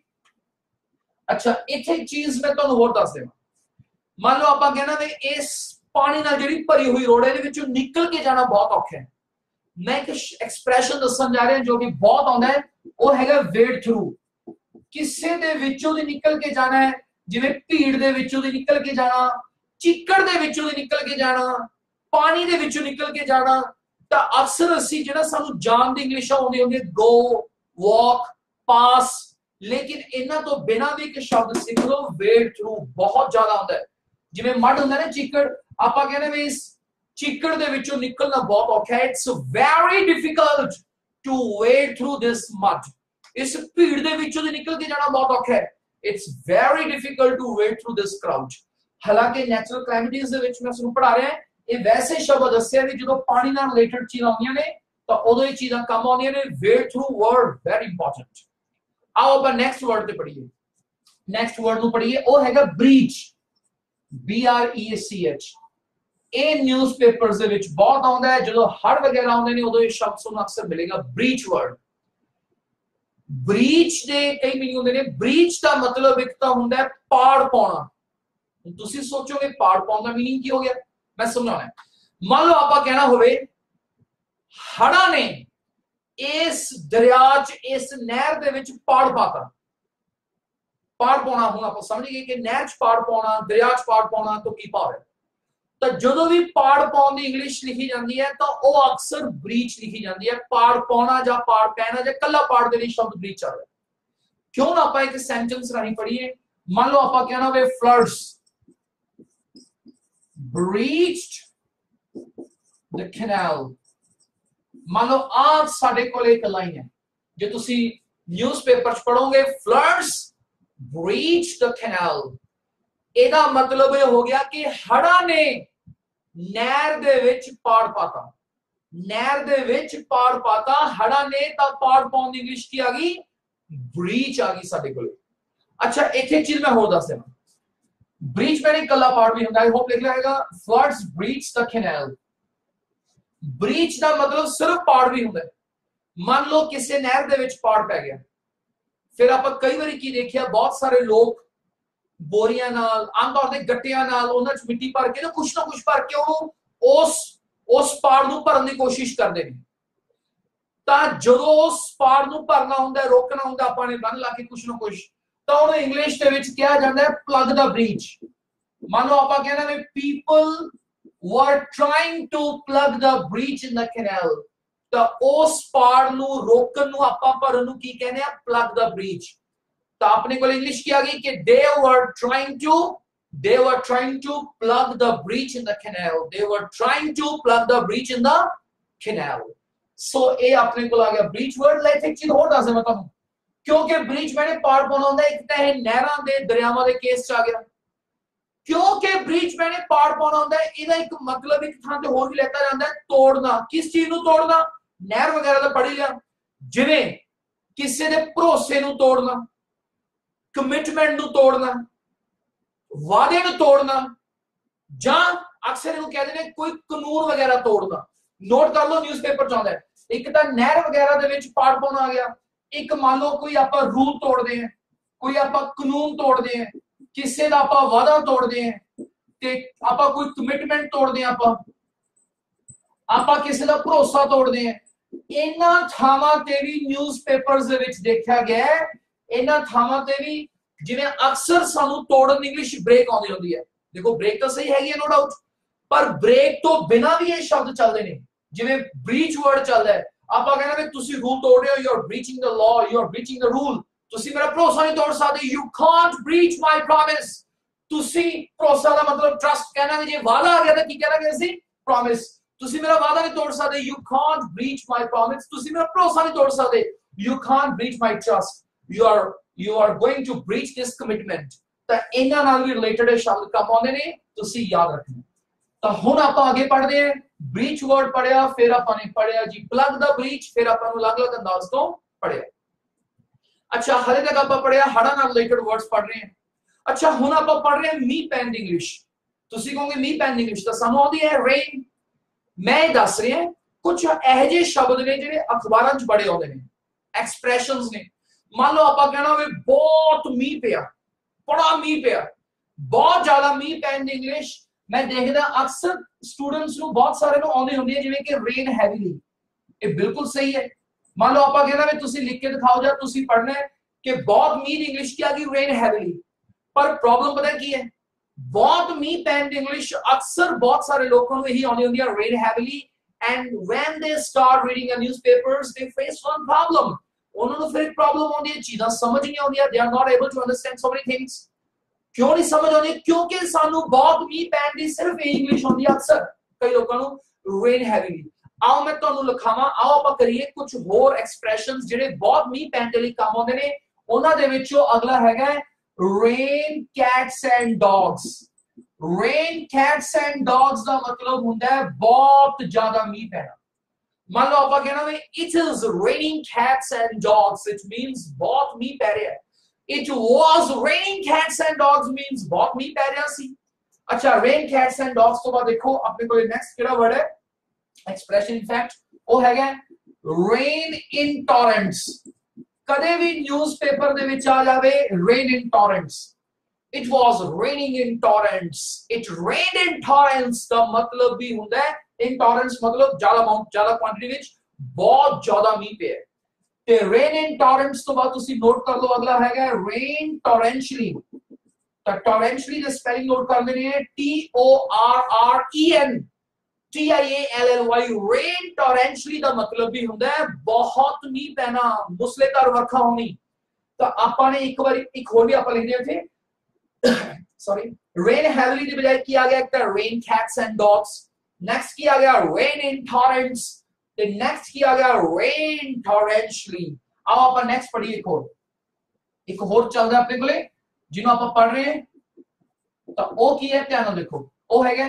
ਅੱਛਾ ਇੱਥੇ ਇੱਕ ਚੀਜ਼ ਮੈਂ ਤੁਹਾਨੂੰ ਹੋਰ ਦੱਸ ਦੇਵਾਂ। ਮੰਨ ਲਓ ਆਪਾਂ ਕਹਿੰਦਾ ਵੀ ਇਸ ਪਾਣੀ ਨਾਲ ਜਿਹੜੀ ਭਰੀ ਹੋਈ ਰੋਡ ਹੈ, ਇਹਦੇ ਵਿੱਚੋਂ ਨਿਕਲ ਕੇ ਜਾਣਾ ਬਹੁਤ ਔਖਾ ਹੈ। ਮੈਂ ਇੱਕ ਐਕਸਪ੍ਰੈਸ਼ਨ ਦੱਸਣ ਜਾ ਰਿਹਾ ਜੋ ਕਿ ਬਹੁਤ ਆਉਂਦਾ ਹੈ, ਉਹ ਹੈਗਾ ਵੇਡ ਥਰੂ। ਕਿਸੇ ਦੇ ਵਿੱਚੋਂ ਦੀ ਨਿਕਲ ਕੇ ਜਾਣਾ ਹੈ, ਜਿਵੇਂ ਭੀੜ ਦੇ ਵਿੱਚੋਂ ਦੀ ਨਿਕਲ ਕੇ ਜਾਣਾ, ਚਿੱਕੜ ਦੇ ਵਿੱਚੋਂ ਦੀ ਨਿਕਲ ਕੇ ਜਾਣਾ, ਪਾਣੀ ਦੇ ਵਿੱਚੋਂ ਨਿਕਲ ਕੇ ਜਾਣਾ। ਤਾਂ ਅਕਸਰ ਅਸੀਂ ਜਿਹੜਾ ਸਾਨੂੰ ਜਾਣ ਦੀ ਇੰਗਲਿਸ਼ ਆਉਂਦੀ ਹੁੰਦੀ, ਗੋ, ਵਾਕ, ਪਾਸ, ਲੇਕਿਨ ਇਹਨਾਂ ਤੋਂ ਬਿਨਾਂ ਵੀ ਇੱਕ ਸ਼ਬਦ ਸਿੱਖ ਲਓ, ਵੇਡ ਥਰੂ, ਬਹੁਤ ਜ਼ਿਆਦਾ ਆਉਂਦਾ ਹੈ। ਜਿਵੇਂ ਮੱਡ ਹੁੰਦਾ ਨਾ, ਚਿੱਕੜ, ਆਪਾਂ ਕਹਿੰਦੇ ਵੀ ਇਸ ਚਿੱਕੜ ਦੇ ਵਿੱਚੋਂ ਨਿਕਲਣਾ ਬਹੁਤ ਔਖਾ ਹੈ। It's very difficult to wade through this mud. ਇਸ ਭੀੜ ਦੇ ਵਿੱਚੋਂ ਦੀ ਨਿਕਲ ਕੇ ਜਾਣਾ ਬਹੁਤ ਔਖਾ ਹੈ। It's very difficult to wade through this crowd. ਹਾਲਾਂਕਿ ਨੈਚੁਰਲ ਕਲੈਮਿਟੀਜ਼ ਦੇ ਵਿੱਚ ਮੈਂ ਤੁਹਾਨੂੰ ਪੜ੍ਹਾ ਰਿਹਾ, ਇਹ ਵੈਸੇ ਸ਼ਬਦ ਦੱਸਿਆ ਵੀ ਜਦੋਂ ਪਾਣੀ ਨਾਲ ਰਿਲੇਟਡ ਚੀਜ਼ਾਂ ਆਉਂਦੀਆਂ ਨੇ ਤਾਂ ਉਦੋਂ ਇਹ ਚੀਜ਼ਾਂ ਕੰਮ ਆਉਂਦੀਆਂ ਨੇ। Wade through word very important. आओ अपन नेक्स्ट वर्ड पे पढ़िए, नेक्स्ट वर्ड नु पढ़िए, वो हैगा ब्रीच, BREACH। ਇਹ ਨਿਊਜ਼ਪੇਪਰਸ ਦੇ ਵਿੱਚ ਬਹੁਤ ਆਉਂਦਾ ਹੈ, ਜਦੋਂ ਹੜ੍ਹ ਵਗੈਰਾ ਆਉਂਦੇ ਨੇ ਉਦੋਂ ਇਹ ਸ਼ਬਦ ਤੁਹਾਨੂੰ ਅਕਸਰ ਮਿਲੇਗਾ, ਬ੍ਰੀਚ ਵਰਡ। ਬ੍ਰੀਚ ਦੇ ਕਈ ਮੀਨਿੰਗ ਹੁੰਦੇ ਨੇ। ਬ੍ਰੀਚ ਦਾ ਮਤਲਬ ਇੱਕ ਤਾਂ ਹੁੰਦਾ ਹੈ ਪਾੜ ਪਾਉਣਾ। ਤੁਸੀਂ ਸੋਚੋਗੇ ਪਾੜ ਪਾਉਣ ਦਾ ਮੀਨਿੰਗ ਕੀ ਹੋ ਗਿਆ, ਮੈਂ ਸਮਝਾਉਣਾ। ਮੰਨ ਲਓ ਆਪਾਂ ਕਹਿਣਾ ਹੋਵੇ ਹੜ੍ਹਾਂ ਨੇ ਇਸ ਦਰਿਆ 'ਚ, ਇਸ ਨਹਿਰ ਦੇ ਵਿੱਚ ਪਾੜ ਪਾਤਾ। ਪਾੜ ਪਾਉਣਾ, ਹੁਣ ਆਪਾਂ ਸਮਝ ਗਏ ਕਿ ਨਹਿਰ 'ਚ ਪਾੜ ਪਾਉਣਾ, ਦਰਿਆ 'ਚ ਪਾੜ ਪਾਉਣਾ ਤੋਂ ਕੀ ਭਾਵ ਹੈ। ਤਾਂ ਜਦੋਂ ਵੀ ਪਾੜ ਪਾਉਣ ਦੀ ਇੰਗਲਿਸ਼ ਲਿਖੀ ਜਾਂਦੀ ਹੈ ਤਾਂ ਉਹ ਅਕਸਰ ਬ੍ਰੀਚ ਲਿਖੀ ਜਾਂਦੀ ਹੈ। ਪਾੜ ਪਾਉਣਾ ਜਾਂ ਪਾੜ ਪੈਣਾ ਜਾਂ ਕੱਲਾ ਪਾੜ ਦੇ ਲਈ ਸ਼ਬਦ ਬ੍ਰੀਚ ਆ ਰਿਹਾ। ਕਿਉਂ ਨਾ ਆਪਾਂ ਇੱਕ ਸੈਂਟੈਂਸ ਰਾਹੀਂ ਪੜ੍ਹੀਏ। ਮੰਨ ਲਓ ਆਪਾਂ ਕਹਿਣਾ ਹੋਵੇ ਫਲੱਡਸ breached the canal। ਮੰਨ ਲਓ ਆ ਸਾਡੇ ਕੋਲ ਇੱਕ ਲਾਈਨ ਹੈ, ਜੇ ਤੁਸੀਂ ਨਿਊਜ਼ਪੇਪਰ 'ਚ ਪੜੋਗੇ ਫਲੱਡਸ breached the canal, ਇਹਦਾ ਮਤਲਬ ਇਹ ਹੋ ਗਿਆ ਕਿ ਹੜ੍ਹਾਂ ਨੇ ਨਹਿਰ ਦੇ ਵਿੱਚ ਪਾੜ ਪਾਤਾ। ਨਹਿਰ ਦੇ ਵਿੱਚ ਪਾੜ ਪਾਤਾ ਹੜ੍ਹਾਂ ਨੇ, ਤਾਂ ਪਾੜ ਪਾਉਣ ਦੀ ਇੰਗਲਿਸ਼ ਕੀ ਆ ਗਈ, ਬ੍ਰੀਚ ਆ ਗਈ ਸਾਡੇ ਕੋਲ। ਅੱਛਾ ਇੱਥੇ ਚੀਜ਼ ਮੈਂ ਹੋਰ ਦੱਸ ਦੇਵਾਂ, ਬ੍ਰੀਚ ਮੈਨੇ ਕੱਲਾ ਪਾੜ ਵੀ ਹੁੰਦਾ, ਆਈ ਹੋਪ ਲਿਖ ਲਿਆਏਗਾ, floods breach the canal. Breach ਦਾ ਮਤਲਬ ਸਿਰਫ ਪਾੜ ਵੀ ਹੁੰਦਾ। ਮੰਨ ਲਓ ਕਿਸੇ ਨਹਿਰ ਦੇ ਵਿੱਚ ਪਾੜ ਪੈ ਗਿਆ, ਫਿਰ ਆਪਾਂ ਕਈ ਵਾਰੀ ਕੀ ਦੇਖਿਆ, ਬਹੁਤ ਸਾਰੇ ਲੋਕ ਬੋਰੀਆਂ ਨਾਲ, ਆਮ ਤੌਰ ਤੇ ਗੱਟਿਆਂ ਨਾਲ, ਉਹਨਾਂ 'ਚ ਮਿੱਟੀ ਭਰ ਕੇ ਨਾ ਕੁਛ ਭਰ ਕੇ ਉਹਨੂੰ ਉਸ ਪਾੜ ਨੂੰ ਭਰਨ ਦੀ ਕੋਸ਼ਿਸ਼ ਕਰਦੇ ਨੇ। ਤਾਂ ਜਦੋਂ ਉਸ ਪਾੜ ਨੂੰ ਭਰਨਾ ਹੁੰਦਾ, ਰੋਕਣਾ ਹੁੰਦਾ, ਆਪਾਂ ਨੇ ਬੰਨ ਲਾ ਕੇ ਕੁਛ ਨਾ ਕੁਛ, ਤਾਂ ਉਹਨੂੰ ਇੰਗਲਿਸ਼ ਦੇ ਵਿੱਚ ਕਿਹਾ ਜਾਂਦਾ ਹੈ ਪਲੱਗ ਦਾ ਬ੍ਰੀਚ। ਮੰਨ ਲਓ ਆਪਾਂ ਕਹਿੰਦੇ ਨੇ people were trying to plug the breach in the canal, ਤਾਂ ਉਸ ਪਾੜ ਨੂੰ ਰੋਕਣ ਨੂੰ, ਆਪਾਂ ਭਰਨ ਨੂੰ ਕੀ ਕਹਿੰਦੇ ਆ, ਪਲੱਗ ਦਾ ਬ੍ਰੀਚ। ਤਾਂ ਆਪਣੇ ਕੋਲ ਇੰਗਲਿਸ਼ ਕੀ ਆ ਗਈ ਕਿ they were trying to they were trying to plug the breach in the canal. They were trying to plug the breach in the canal. So ये अपने को आ गया breach word. ले एक चीज और दस मैं तुहानू क्योंकि breach मैंने पार पाना होता है एक तो है नहरां दे दरियावां दे केस च आ गया क्योंकि ब्रीच मैंने पार पाना होता है ਇਹਦਾ ਇੱਕ मतलब ਇੱਕ ਥਾਂ ਤੇ ਹੋਰ ਵੀ ਲੈਤਾ ਜਾਂਦਾ ਹੈ ਤੋੜਨਾ ਕਿਸ ਚੀਜ਼ ਨੂੰ ਤੋੜਨਾ ਨਹਿਰ ਵਗੈਰਾ ਦਾ ਪੜੀ ਲਿਆ ਜਿਵੇਂ ਕਿਸੇ ਦੇ ਭਰੋਸੇ ਨੂੰ ਤੋੜਨਾ ਕਮਿਟਮੈਂਟ ਨੂੰ ਤੋੜਨਾ ਵਾਅਦੇ ਨੂੰ ਤੋੜਨਾ ਜਾਂ ਅਕਸਰ ਇਹਨੂੰ ਕਹਿੰਦੇ ਨੇ ਕੋਈ ਕਾਨੂੰਨ ਵਗੈਰਾ ਤੋੜਨਾ ਨੋਟ ਕਰ ਲਓ ਨਿਊਜ਼ਪੇਪਰ ਚ ਆਉਂਦਾ ਹੈ ਇੱਕ ਤਾਂ ਨਹਿਰ ਵਗੈਰਾ ਦੇ ਵਿੱਚ ਪਾੜ ਪਾਉਣਾ ਆ ਗਿਆ ਇੱਕ ਮੰਨ ਲਓ ਕੋਈ ਆਪਾਂ ਰੂਲ ਤੋੜਦੇ ਹਾਂ ਕੋਈ ਆਪਾਂ ਕਾਨੂੰਨ ਤੋੜਦੇ ਹਾਂ ਕਿਸੇ ਦਾ ਆਪਾਂ ਵਾਅਦਾ ਤੋੜਦੇ ਹਾਂ ਤੇ ਆਪਾਂ ਕੋਈ ਕਮਿਟਮੈਂਟ ਤੋੜਦੇ ਹਾਂ ਆਪਾਂ ਕਿਸੇ ਦਾ ਭਰੋਸਾ ਤੋੜਦੇ ਹਾਂ ਇਹਨਾਂ ਥਾਵਾਂ ਤੇ ਵੀ ਨਿਊਜ਼ਪੇਪਰਸ ਦੇ ਵਿੱਚ ਦੇਖਿਆ ਗਿਆ ਹੈ ਇਹਨਾਂ ਥਾਵਾਂ ਤੇ ਵੀ ਜਿਵੇਂ ਅਕਸਰ ਸਾਨੂੰ ਤੋੜਨ ਇੰਗਲਿਸ਼ ਬ੍ਰੇਕ ਆਉਂਦੀ ਹੁੰਦੀ ਹੈ ਦੇਖੋ ਬ੍ਰੇਕ ਤਾਂ ਸਹੀ ਹੈਗੀ ਹੈ ਨੋ ਡਾਊਟ ਪਰ ਬ੍ਰੇਕ ਤੋਂ ਬਿਨਾ ਵੀ ਇਹ ਸ਼ਬਦ ਚੱਲਦੇ ਨੇ ਜਿਵੇਂ ਬ੍ਰੀਚ ਵਰਡ ਚੱਲਦਾ ਹੈ ਆਪਾਂ ਕਹਿੰਦੇ ਵੀ ਤੁਸੀਂ ਰੂਲ ਤੋੜ ਰਹੇ ਹੋ you are breaching the law you are breaching the rule ਤੁਸੀਂ ਮੇਰਾ ਭਰੋਸਾ ਨਹੀਂ ਤੋੜ ਸਕਦੇ you can't breach my promise ਤੁਸੀਂ ਭਰੋਸਾ ਦਾ ਮਤਲਬ ਟਰਸਟ ਕਹਿਣਾ ਵੀ ਜੇ ਵਾਅਦਾ ਆ ਗਿਆ ਤਾਂ ਕੀ ਕਰਾਂਗੇ ਅਸੀਂ ਪ੍ਰੋਮਿਸ ਤੁਸੀਂ ਮੇਰਾ ਵਾਅਦਾ ਨਹੀਂ ਤੋੜ ਸਕਦੇ you can't breach my promise ਤੁਸੀਂ ਮੇਰਾ ਭਰੋਸਾ ਨਹੀਂ ਤੋੜ ਸਕਦੇ you can't breach my trust you are going to breach this commitment ਤਾਂ ਇਹਨਾਂ ਨਾਲ ਵੀ ਰਿਲੇਟਡ ਸ਼ਬਦ ਕੰਮ ਆਉਂਦੇ ਨੇ ਤੁਸੀਂ ਯਾਦ ਰੱਖਣਾ ਤਾਂ ਹੁਣ ਆਪਾਂ ਅੱਗੇ ਪੜ੍ਹਦੇ ਹਾਂ breach word ਪੜਿਆ ਫਿਰ ਆਪਾਂ ਨੇ ਪੜਿਆ ਜੀ plug the breach ਫਿਰ ਆਪਾਂ ਨੂੰ ਅਲੱਗ-ਅਲੱਗ ਅੰਦਾਜ਼ ਤੋਂ ਪੜਿਆ ਅੱਛਾ ਹਲੇ ਤੱਕ ਆਪਾਂ ਪੜਿਆ ਹੜਾਂ ਨਾਲ ਰਿਲੇਟਡ ਵਰਡਸ ਪੜ੍ਹ ਰਹੇ ਹਾਂ ਅੱਛਾ ਹੁਣ ਆਪਾਂ ਪੜ੍ਹ ਰਹੇ ਹਾਂ ਮੀਂਹ ਪੈਣ ਦੀ ਇੰਗਲਿਸ਼ ਤੁਸੀਂ ਕਹੋਗੇ ਮੀਂਹ ਪੈਣ ਦੀ ਇੰਗਲਿਸ਼ ਤਾਂ ਸਾਨੂੰ ਆਉਂਦੀ ਹੈ ਰੇਨ ਮੈਂ ਦੱਸ ਰਿਹਾ ਕੁਝ ਇਹੋ ਜਿਹੇ ਸ਼ਬਦ ਨੇ ਜਿਹੜੇ ਅਖਬਾਰਾਂ 'ਚ ਬੜੇ ਆਉਂਦੇ ਨੇ ਐਕਸਪ੍ਰੈਸ਼ਨਸ ਨੇ मान लो आप कहना वे बहुत मीह पिया बड़ा मीह पिया बहुत ज्यादा मीह पैन दी इंग्लिश मैं देखदा अक्सर स्टूडेंट्स नु बहुत सारे नु आउंदी हुंदी है जिवें कि रेन हैवीली ये बिल्कुल सही है मान लो आप कहना वे तुसी लिख के दिखाओ जा तुसी पढ़ना है कि बहुत मीह दी इंग्लिश क्या की रेन हैवीली पर प्रॉब्लम पता की है बहुत मीह पैन दी इंग्लिश अक्सर बहुत सारे लोगों नु यही आउंदी हुंदी है rain heavily and when they start reading a newspapers they face one problem उन्होंने फिर एक प्रॉब्लम होती है चीज़ां समझ नहीं आती है they are not able to understand so many things क्यों नहीं समझ आती क्योंकि सानू बहुत मीह पैन दी सिर्फ इंग्लिश होती है अक्सर कई लोगों को रेन हैवीली आओ मैं ਤੁਹਾਨੂੰ ਲਿਖਾਵਾਂ आओ ਆਪਾਂ ਕਰੀਏ ਕੁਝ ਹੋਰ ਐਕਸਪ੍ਰੈਸ਼ਨਸ ਜਿਹੜੇ ਬਹੁਤ ਮੀਹ ਪੈਣ ਦੇ ਲਈ ਕੰਮ ਆਉਂਦੇ ਨੇ ਉਹਨਾਂ ਦੇ ਵਿੱਚੋਂ ਅਗਲਾ ਹੈਗਾ rain cats and dogs rain cats and dogs ਦਾ ਮਤਲਬ ਹੁੰਦਾ ਹੈ ਬਹੁਤ ਜ਼ਿਆਦਾ ਮੀਹ ਪੈਣਾ मान लो आप कहना वे it is raining cats and dogs it means बहुत मीह पै रहा है it was raining cats and dogs means बहुत मीह पै रहा सी अच्छा rain cats and dogs तो बाद देखो अपने को नेक्स्ट केड़ा वर्ड है एक्सप्रेशन इन फैक्ट वो हैगा rain in torrents कदे भी न्यूज़पेपर दे विच आ जावे rain in torrents it was raining in torrents it rained in torrents का मतलब भी हुंदा है in torrents मतलब ज्यादा अमाउंट ज्यादा क्वांटिटी विच बहुत ज्यादा मीह पे है ते rain in torrents तो बाद तुसी नोट कर लो अगला हैगा rain torrentially तो torrentially दी स्पेलिंग नोट कर लेनी है T O R R E N T I A L L Y rain torrentially दा मतलब भी हुंदा है बहुत मीह पैना मूसलाधार वर्षा होनी तो आपा ने एक बार एक होर भी आपा लिख दिया थे सॉरी rain heavily दी बजाय किया गया एक rain cats and dogs next किया गया rain in torrents the next किया गया rain torrentially अब आप नेक्स्ट पढ़िए एक और चल रहा है अपने कोले जिन्हों आप पढ़ रहे हैं तो ओ की है ध्यान देखो ओ है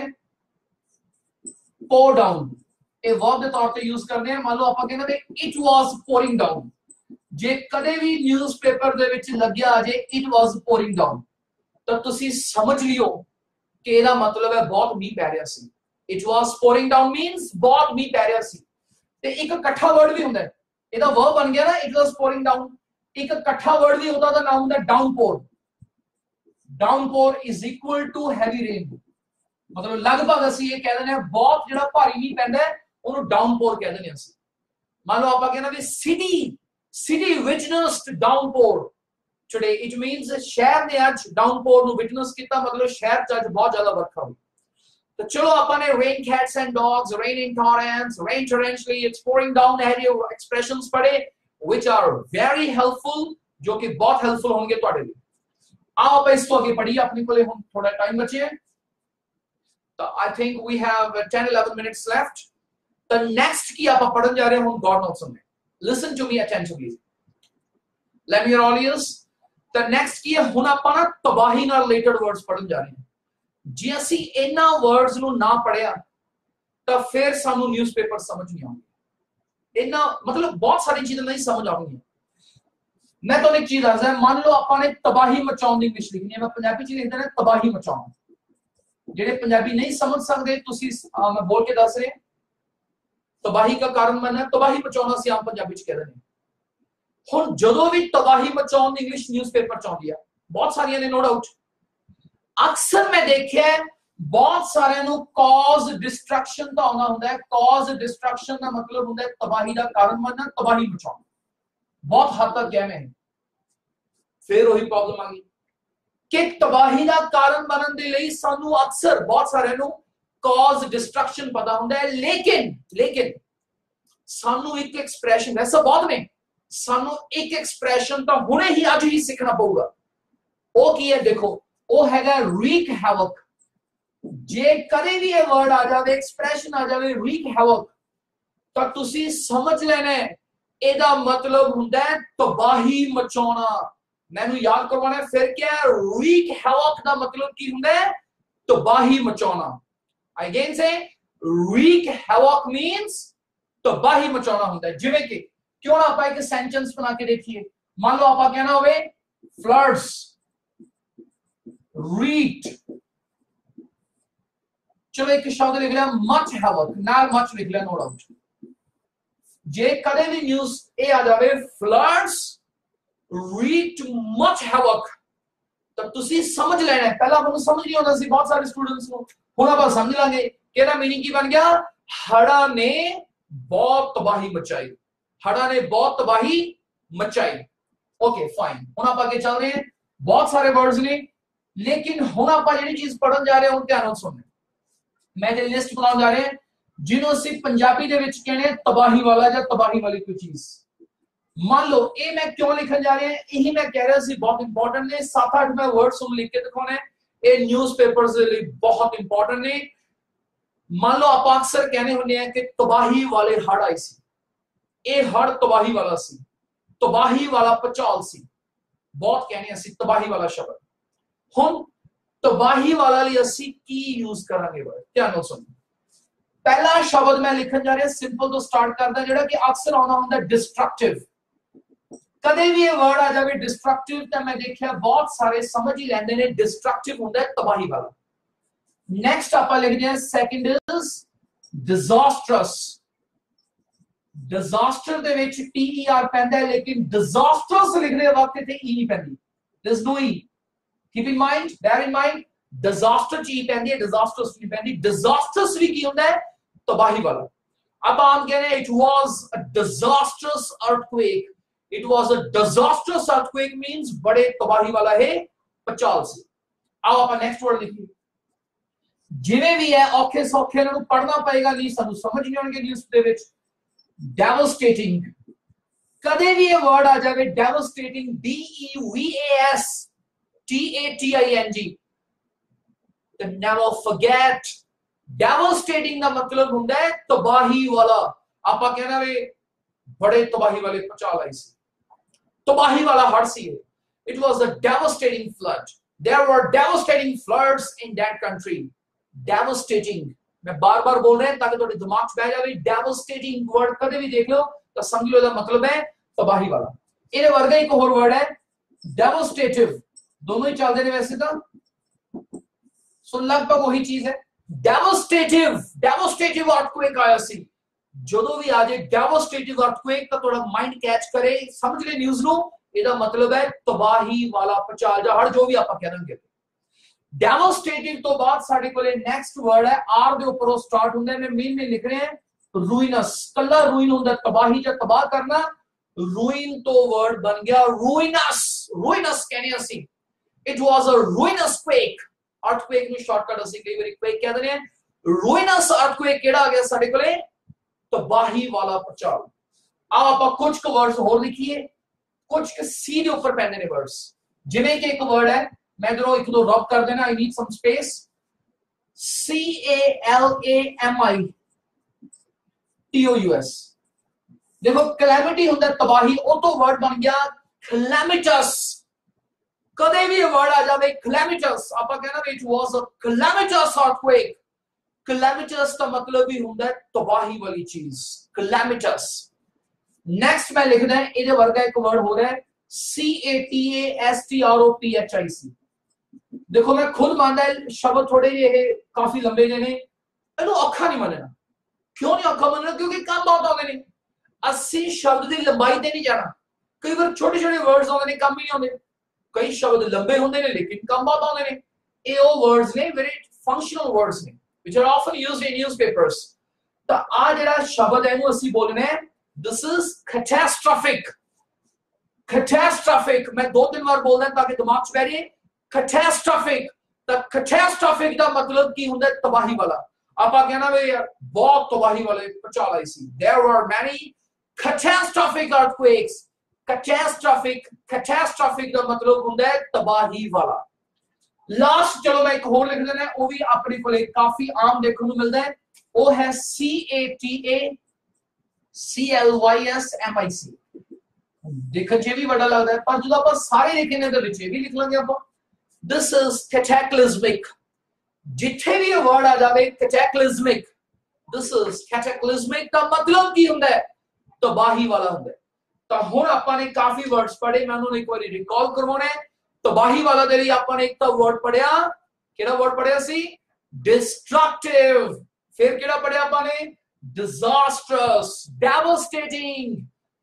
pour down ये वर्ब ਦੇ ਤੌਰ ਤੇ ਯੂਜ਼ ਕਰਦੇ ਆ ਮੰਨ ਲਓ ਆਪਾਂ ਕਹਿੰਦੇ ਨੇ it was pouring down ਜੇ ਕਦੇ ਵੀ ਨਿਊਜ਼ਪੇਪਰ ਦੇ ਵਿੱਚ ਲੱਗਿਆ ਆ ਜੇ it was pouring down ਤਾਂ ਤੁਸੀਂ ਸਮਝ ਲਿਓ ਕਿ ਇਹਦਾ ਮਤਲਬ ਹੈ ਬਹੁਤ ਮੀਂਹ ਪੈ ਰਿਹਾ ਸੀ it was pouring down means बहुत मीह पै रहा सी ते एक इकट्ठा वर्ड भी हुंदा है ਇਹਦਾ वर्ब बन गया ना it was pouring down एक इकट्ठा वर्ड भी होता ਦਾ ਨਾਮ ਹੁੰਦਾ downpour is equal to heavy rain मतलब लगभग ਅਸੀਂ ਇਹ ਕਹਿ ਦਿੰਦੇ ਆ ਬਹੁਤ ਜਿਹੜਾ ਭਾਰੀ ਮੀਂਹ ਪੈਂਦਾ ਉਹਨੂੰ downpour ਕਹਿ ਦਿੰਦੇ ਅਸੀਂ ਮੰਨ ਲਓ ਆਪਾਂ ਕਹਿੰਦੇ ਵੀ city witnessed downpour today it means ਸ਼ਹਿਰ ਨੇ ਅੱਜ downpour ਨੂੰ witness ਕੀਤਾ मतलब ਸ਼ਹਿਰ ਚ ਅੱਜ ਬਹੁਤ ਜ਼ਿਆਦਾ ਵਰਖਾ ਹੋਈ तो चलो अपन ने rain cats and dogs rain in torrents rain torrentially it's pouring down ऐसे expressions पढ़े which are very helpful जो कि बहुत helpful होंगे ਤੁਹਾਡੇ ਲਈ आओ आप इस तो आगे पढ़िए, अपने को हम थोड़ा टाइम बचे है, तो I think we have 10-11 minutes left. तो नेक्स्ट की आप पढ़न जा रहे हो हम गॉड नोट्स में, listen to me attentively, let me your all ears. तो नेक्स्ट की हुन ਆਪਾਂ ना तबाही ਨਾਲ ਰਿਲੇਟਡ वर्ड्स पढ़न जा रहे हैं। जे ਅਸੀਂ ਇਹਨਾਂ वर्ड्स ਨੂੰ ना पढ़िया तो फिर सानू न्यूज़पेपर समझ नहीं आएंगे, इन्ना मतलब बहुत सारी चीजें नहीं समझ आएंगी। मैं तो एक चीज दसदा, मान लो आपने तबाही मचाउण दी इंग्लिश लिखनी है, मैं पंजाबी च लिख देना तबाही मचाउण। जेडे पंजाबी नहीं समझ सकते तुसी मैं बोल के दस रहे, तबाही का कारण बनना, तबाही मचाउणा सी आम पंजाबी च कह रहे हैं। हुण जदों भी तबाही मचाउण दी इंग्लिश न्यूज़पेपर च आउंदी है, बहुत सारियां ने नो डाउट, अक्सर मैं देखिया बहुत सारे कॉज डिस्ट्रक्शन तो आना होता है। कॉज डिस्ट्रक्शन का मतलब होता है तबाही का कारण बनना, तबाही मचाना, बहुत हद तक गया मैं। फिर वही प्रॉब्लम आ गई कि तबाही का कारण बनने के लिए सानू अक्सर बहुत सारे कॉज डिस्ट्रक्शन पता होता है, लेकिन सानू एक एक्सप्रैशन, वैसा बहुत में सानू एक एक्सप्रैशन तो हुणे ही अज ही सीखना पऊगा। वो की है देखो, वो हैगा रीक हैवक। जे कदे भी ये वर्ड आ जाए, एक्सप्रैशन आ जाए रीक हैवक, तो तुसी समझ लेना एदा मतलब हुंदा है तबाही मचाना। मैनू याद करवाना है फिर क्या है, रीक हैवक का मतलब की हुंदा है तबाही मचाना। अगेन से रीक हैवक मींस तबाही मचाना हुंदा है। जिवें कि क्यों ना आप एक सेंटेंस बना के देखिए, मान लो आप कहना होवे फ्लड्स रीट, चलो एक शब्द लिख लिया मच हैवक, ना मच लिख लिया नो डाउट। जे कदे भी न्यूज़ ए आ जावे फ्लड्स रीट मच हैवक, तो तुसी समझ लेना है। पहला आपको समझ नहीं होता सी बहुत सारे स्टूडेंट्स को, हुण आप समझ लांगे कि ਇਹਦਾ मीनिंग की बन गया, हड़ा ने बहुत तबाही मचाई, हड़ा ने बहुत तबाही मचाई। ओके फाइन, हुण आप आगे चल रहे हैं, बहुत सारे वर्ड्स ने, लेकिन हुण आप जिहड़ी चीज पढ़न जा रहे हैं ध्यान नाल सुनना। मैं जो लिस्ट बनाने जा रहे हैं जिन्हों ਅਸੀਂ पंजाबी ਦੇ ਵਿੱਚ कहने तबाही वाला या तबाही वाली कोई चीज। मान लो ये मैं क्यों लिखन जा रहे हैं, यही मैं कह रहा सी बहुत इंपॉर्टेंट ने, 7-8 मैं वर्ड्स सुन लिख के दिखाने, ये न्यूज़पेपर्स के लिए बहुत इंपॉर्टेंट ने। मान लो आप अक्सर कहने होने हैं कि तबाही वाले हड़ आई सी, ये हड़ तबाही वाला सी, तबाही वाला भूचाल सी, बहुत कहने सी तबाही वाला शब्द। हुण तबाही वाला लिए असी की यूज करांगे वर्ड, ध्यान नाल सुनो। पहला शब्द मैं लिखन जा रहा सिंपल तो स्टार्ट करदा, जेड़ा कि अक्सर आना हुंदा डिस्ट्रक्टिव। कदे भी ये वर्ड आ जावे डिस्ट्रक्टिव, तो मैं देखिया बहुत सारे समझ ही लेंदे ने डिस्ट्रक्टिव हुंदा है तबाही वाला। नेक्स्ट आप लिखदे हैं सेकंड इज डिजास्ट्रस। डिजास्टर दे विच टीईआर पैंदा है, लेकिन डिजास्टर्स लिखने वक्त इथे ई नहीं पैंदी, there is no E. Keep in mind, bear in mind, disaster ची पैंदी है, disasters नहीं पैंदी। disasters भी की होता है तबाही वाला। अब हम कह रहे हैं it was a disastrous earthquake, it was a disastrous earthquake means बड़े तबाही वाला है भूचाल से। आओ आप नेक्स्ट वर्ड लिखिए, जिवें भी है औखे सौखे इन्हां पढ़ना पएगा, नहीं सानू समझ नहीं आउणगे न्यूज़ दे विच। devastating, कदे भी ये वर्ड आ जावे devastating, DEVAS TATING, तो never forget, devastating का मतलब होता है तबाही वाला। आप कहना वे बड़े तबाही वाले भूचाल आई सी, तबाही वाला हड़ सी। It was a devastating flood, there were devastating floods in that country। devastating मैं बार-बार बोल रहा हूं ताकि थोड़े दिमाग में बैठ जाए। devastating वर्ड कदे भी देख लो तो समझ लो इसका मतलब है तबाही वाला। इहदे वर्गा एक और वर्ड है devastative, दोनों ही चलते हैं वैसे तो, सो लगभग वही चीज है। डेवास्टेटिव अर्थक्वेक आया सी, जो भी आ जाए डेवास्टेटिव अर्थक्वेक का थोड़ा माइंड कैच करे, समझ ले न्यूज़ नो, ਇਹਦਾ मतलब है तबाही वाला भूचाल ਜਾਂ हड़, जो भी आप कह देंगे। डेवास्टेटिव तो बाद साडे कोले नेक्स्ट वर्ड है, आर ਦੇ ਉੱਪਰੋਂ स्टार्ट ਹੁੰਦਾ है, मैं मीन में लिख रहे हैं ruinous, कल्ला ruin ਹੁੰਦਾ तबाही ਜਾਂ तबाह करना, ruin तो वर्ड बन गया ruinous। ruinous कहने ਅਸੀਂ it was a ruinous quake, earthquake ਨੂੰ ਸ਼ਾਰਟਕਟ ਅਸੀਂ ਕਈ ਵਾਰੀ quake ਕਹਿ ਦਿੰਦੇ ਹਾਂ। ruinous earthquake ਕਿਹੜਾ ਆ ਗਿਆ ਸਾਡੇ ਕੋਲੇ, ਤਬਾਹੀ ਵਾਲਾ ਭੂਚਾਲ। ਆ ਆਪਾਂ ਕੁਝ ਕੁ ਵਰਡਸ ਹੋਰ ਲਿਖੀਏ, ਕੁਝ ਕੁ ਸੀ ਦੇ ਉੱਪਰ ਪੈਂਦੇ ਨੇ वर्ड्स, ਜਿਵੇਂ ਕਿ ਇੱਕ वर्ड है मैं इधरों एक दो रब कर देना, I need some space. CALAMITOUS। देखो कैलेमिटी होता है तबाही, वो तो वर्ड बन गया कैलेमिटस। कदे भी वर्ड आ जाए कैलेमिटस, आप कहना it was a calamitous earthquake. Calamitous का मतलब भी होता है तबाही वाली चीज, कैलेमिटस। नेक्स्ट मैं लिख दें इहदे वर्गा एक वर्ड हो रहा है CATASTROPHIC। देखो मैं खुद मानदा है शब्द थोड़े ये काफी लंबे जे ने, इहनू औखा नहीं मनना। क्यों नहीं औखा मनना? क्योंकि काम बहुत आउंदे ने। अस्सी शब्द की लंबाई ते नहीं जाना। कई बार छोटे छोटे वर्ड्स आउंदे ने, काम ही नहीं आउंदे। कई शब्द लंबे होंदे ने लेकिन काम बहुत आउंदे ने। ये वो वर्ड्स ने, वेरी फंक्शनल वर्ड्स ने, which are often used in newspapers। तो आ जेड़ा शब्द है इहनू अस्सी बोलने हैं this is catastrophic। catastrophic मैं दो तीन बार बोलना ताकि दिमाग च बैठे। catastrophic तो catastrophic का मतलब की हुंदा है तबाही वाला। आपा कहना वे यार बहुत तबाही वाले पचाल आई सी। there were many catastrophic earthquakes। catastrophic का मतलब हुंदा है तबाही वाला। लास्ट चलो मैं एक होर लिख देना, वो भी अपने को काफी आम देखने को मिलता है, वो है CATACLYSMIC। देखने च भी बड़ा लगता है, पर जो आप सारे लिखे तो विच भी लिख लेंगे आप। This is cataclysmic. जिथे भी वर्ड आ जाए कैटेक्लिज्मिक, दिस इज कैटेक्लिज्मिक का मतलब की हुंदा है तबाही वाला हुंदा है। तो हुण आपां ने काफी वर्ड्स पढ़े, मैं उन्होंने एक बार रिकॉल करवाना है। तबाही वाला दे लिए आपने एक तो वर्ड पढ़िया, केड़ा वर्ड पढ़िया सी? डिस्ट्रक्टिव। फिर केड़ा पढ़िया आपने? डिजास्ट्रस, डेवास्टेटिंग,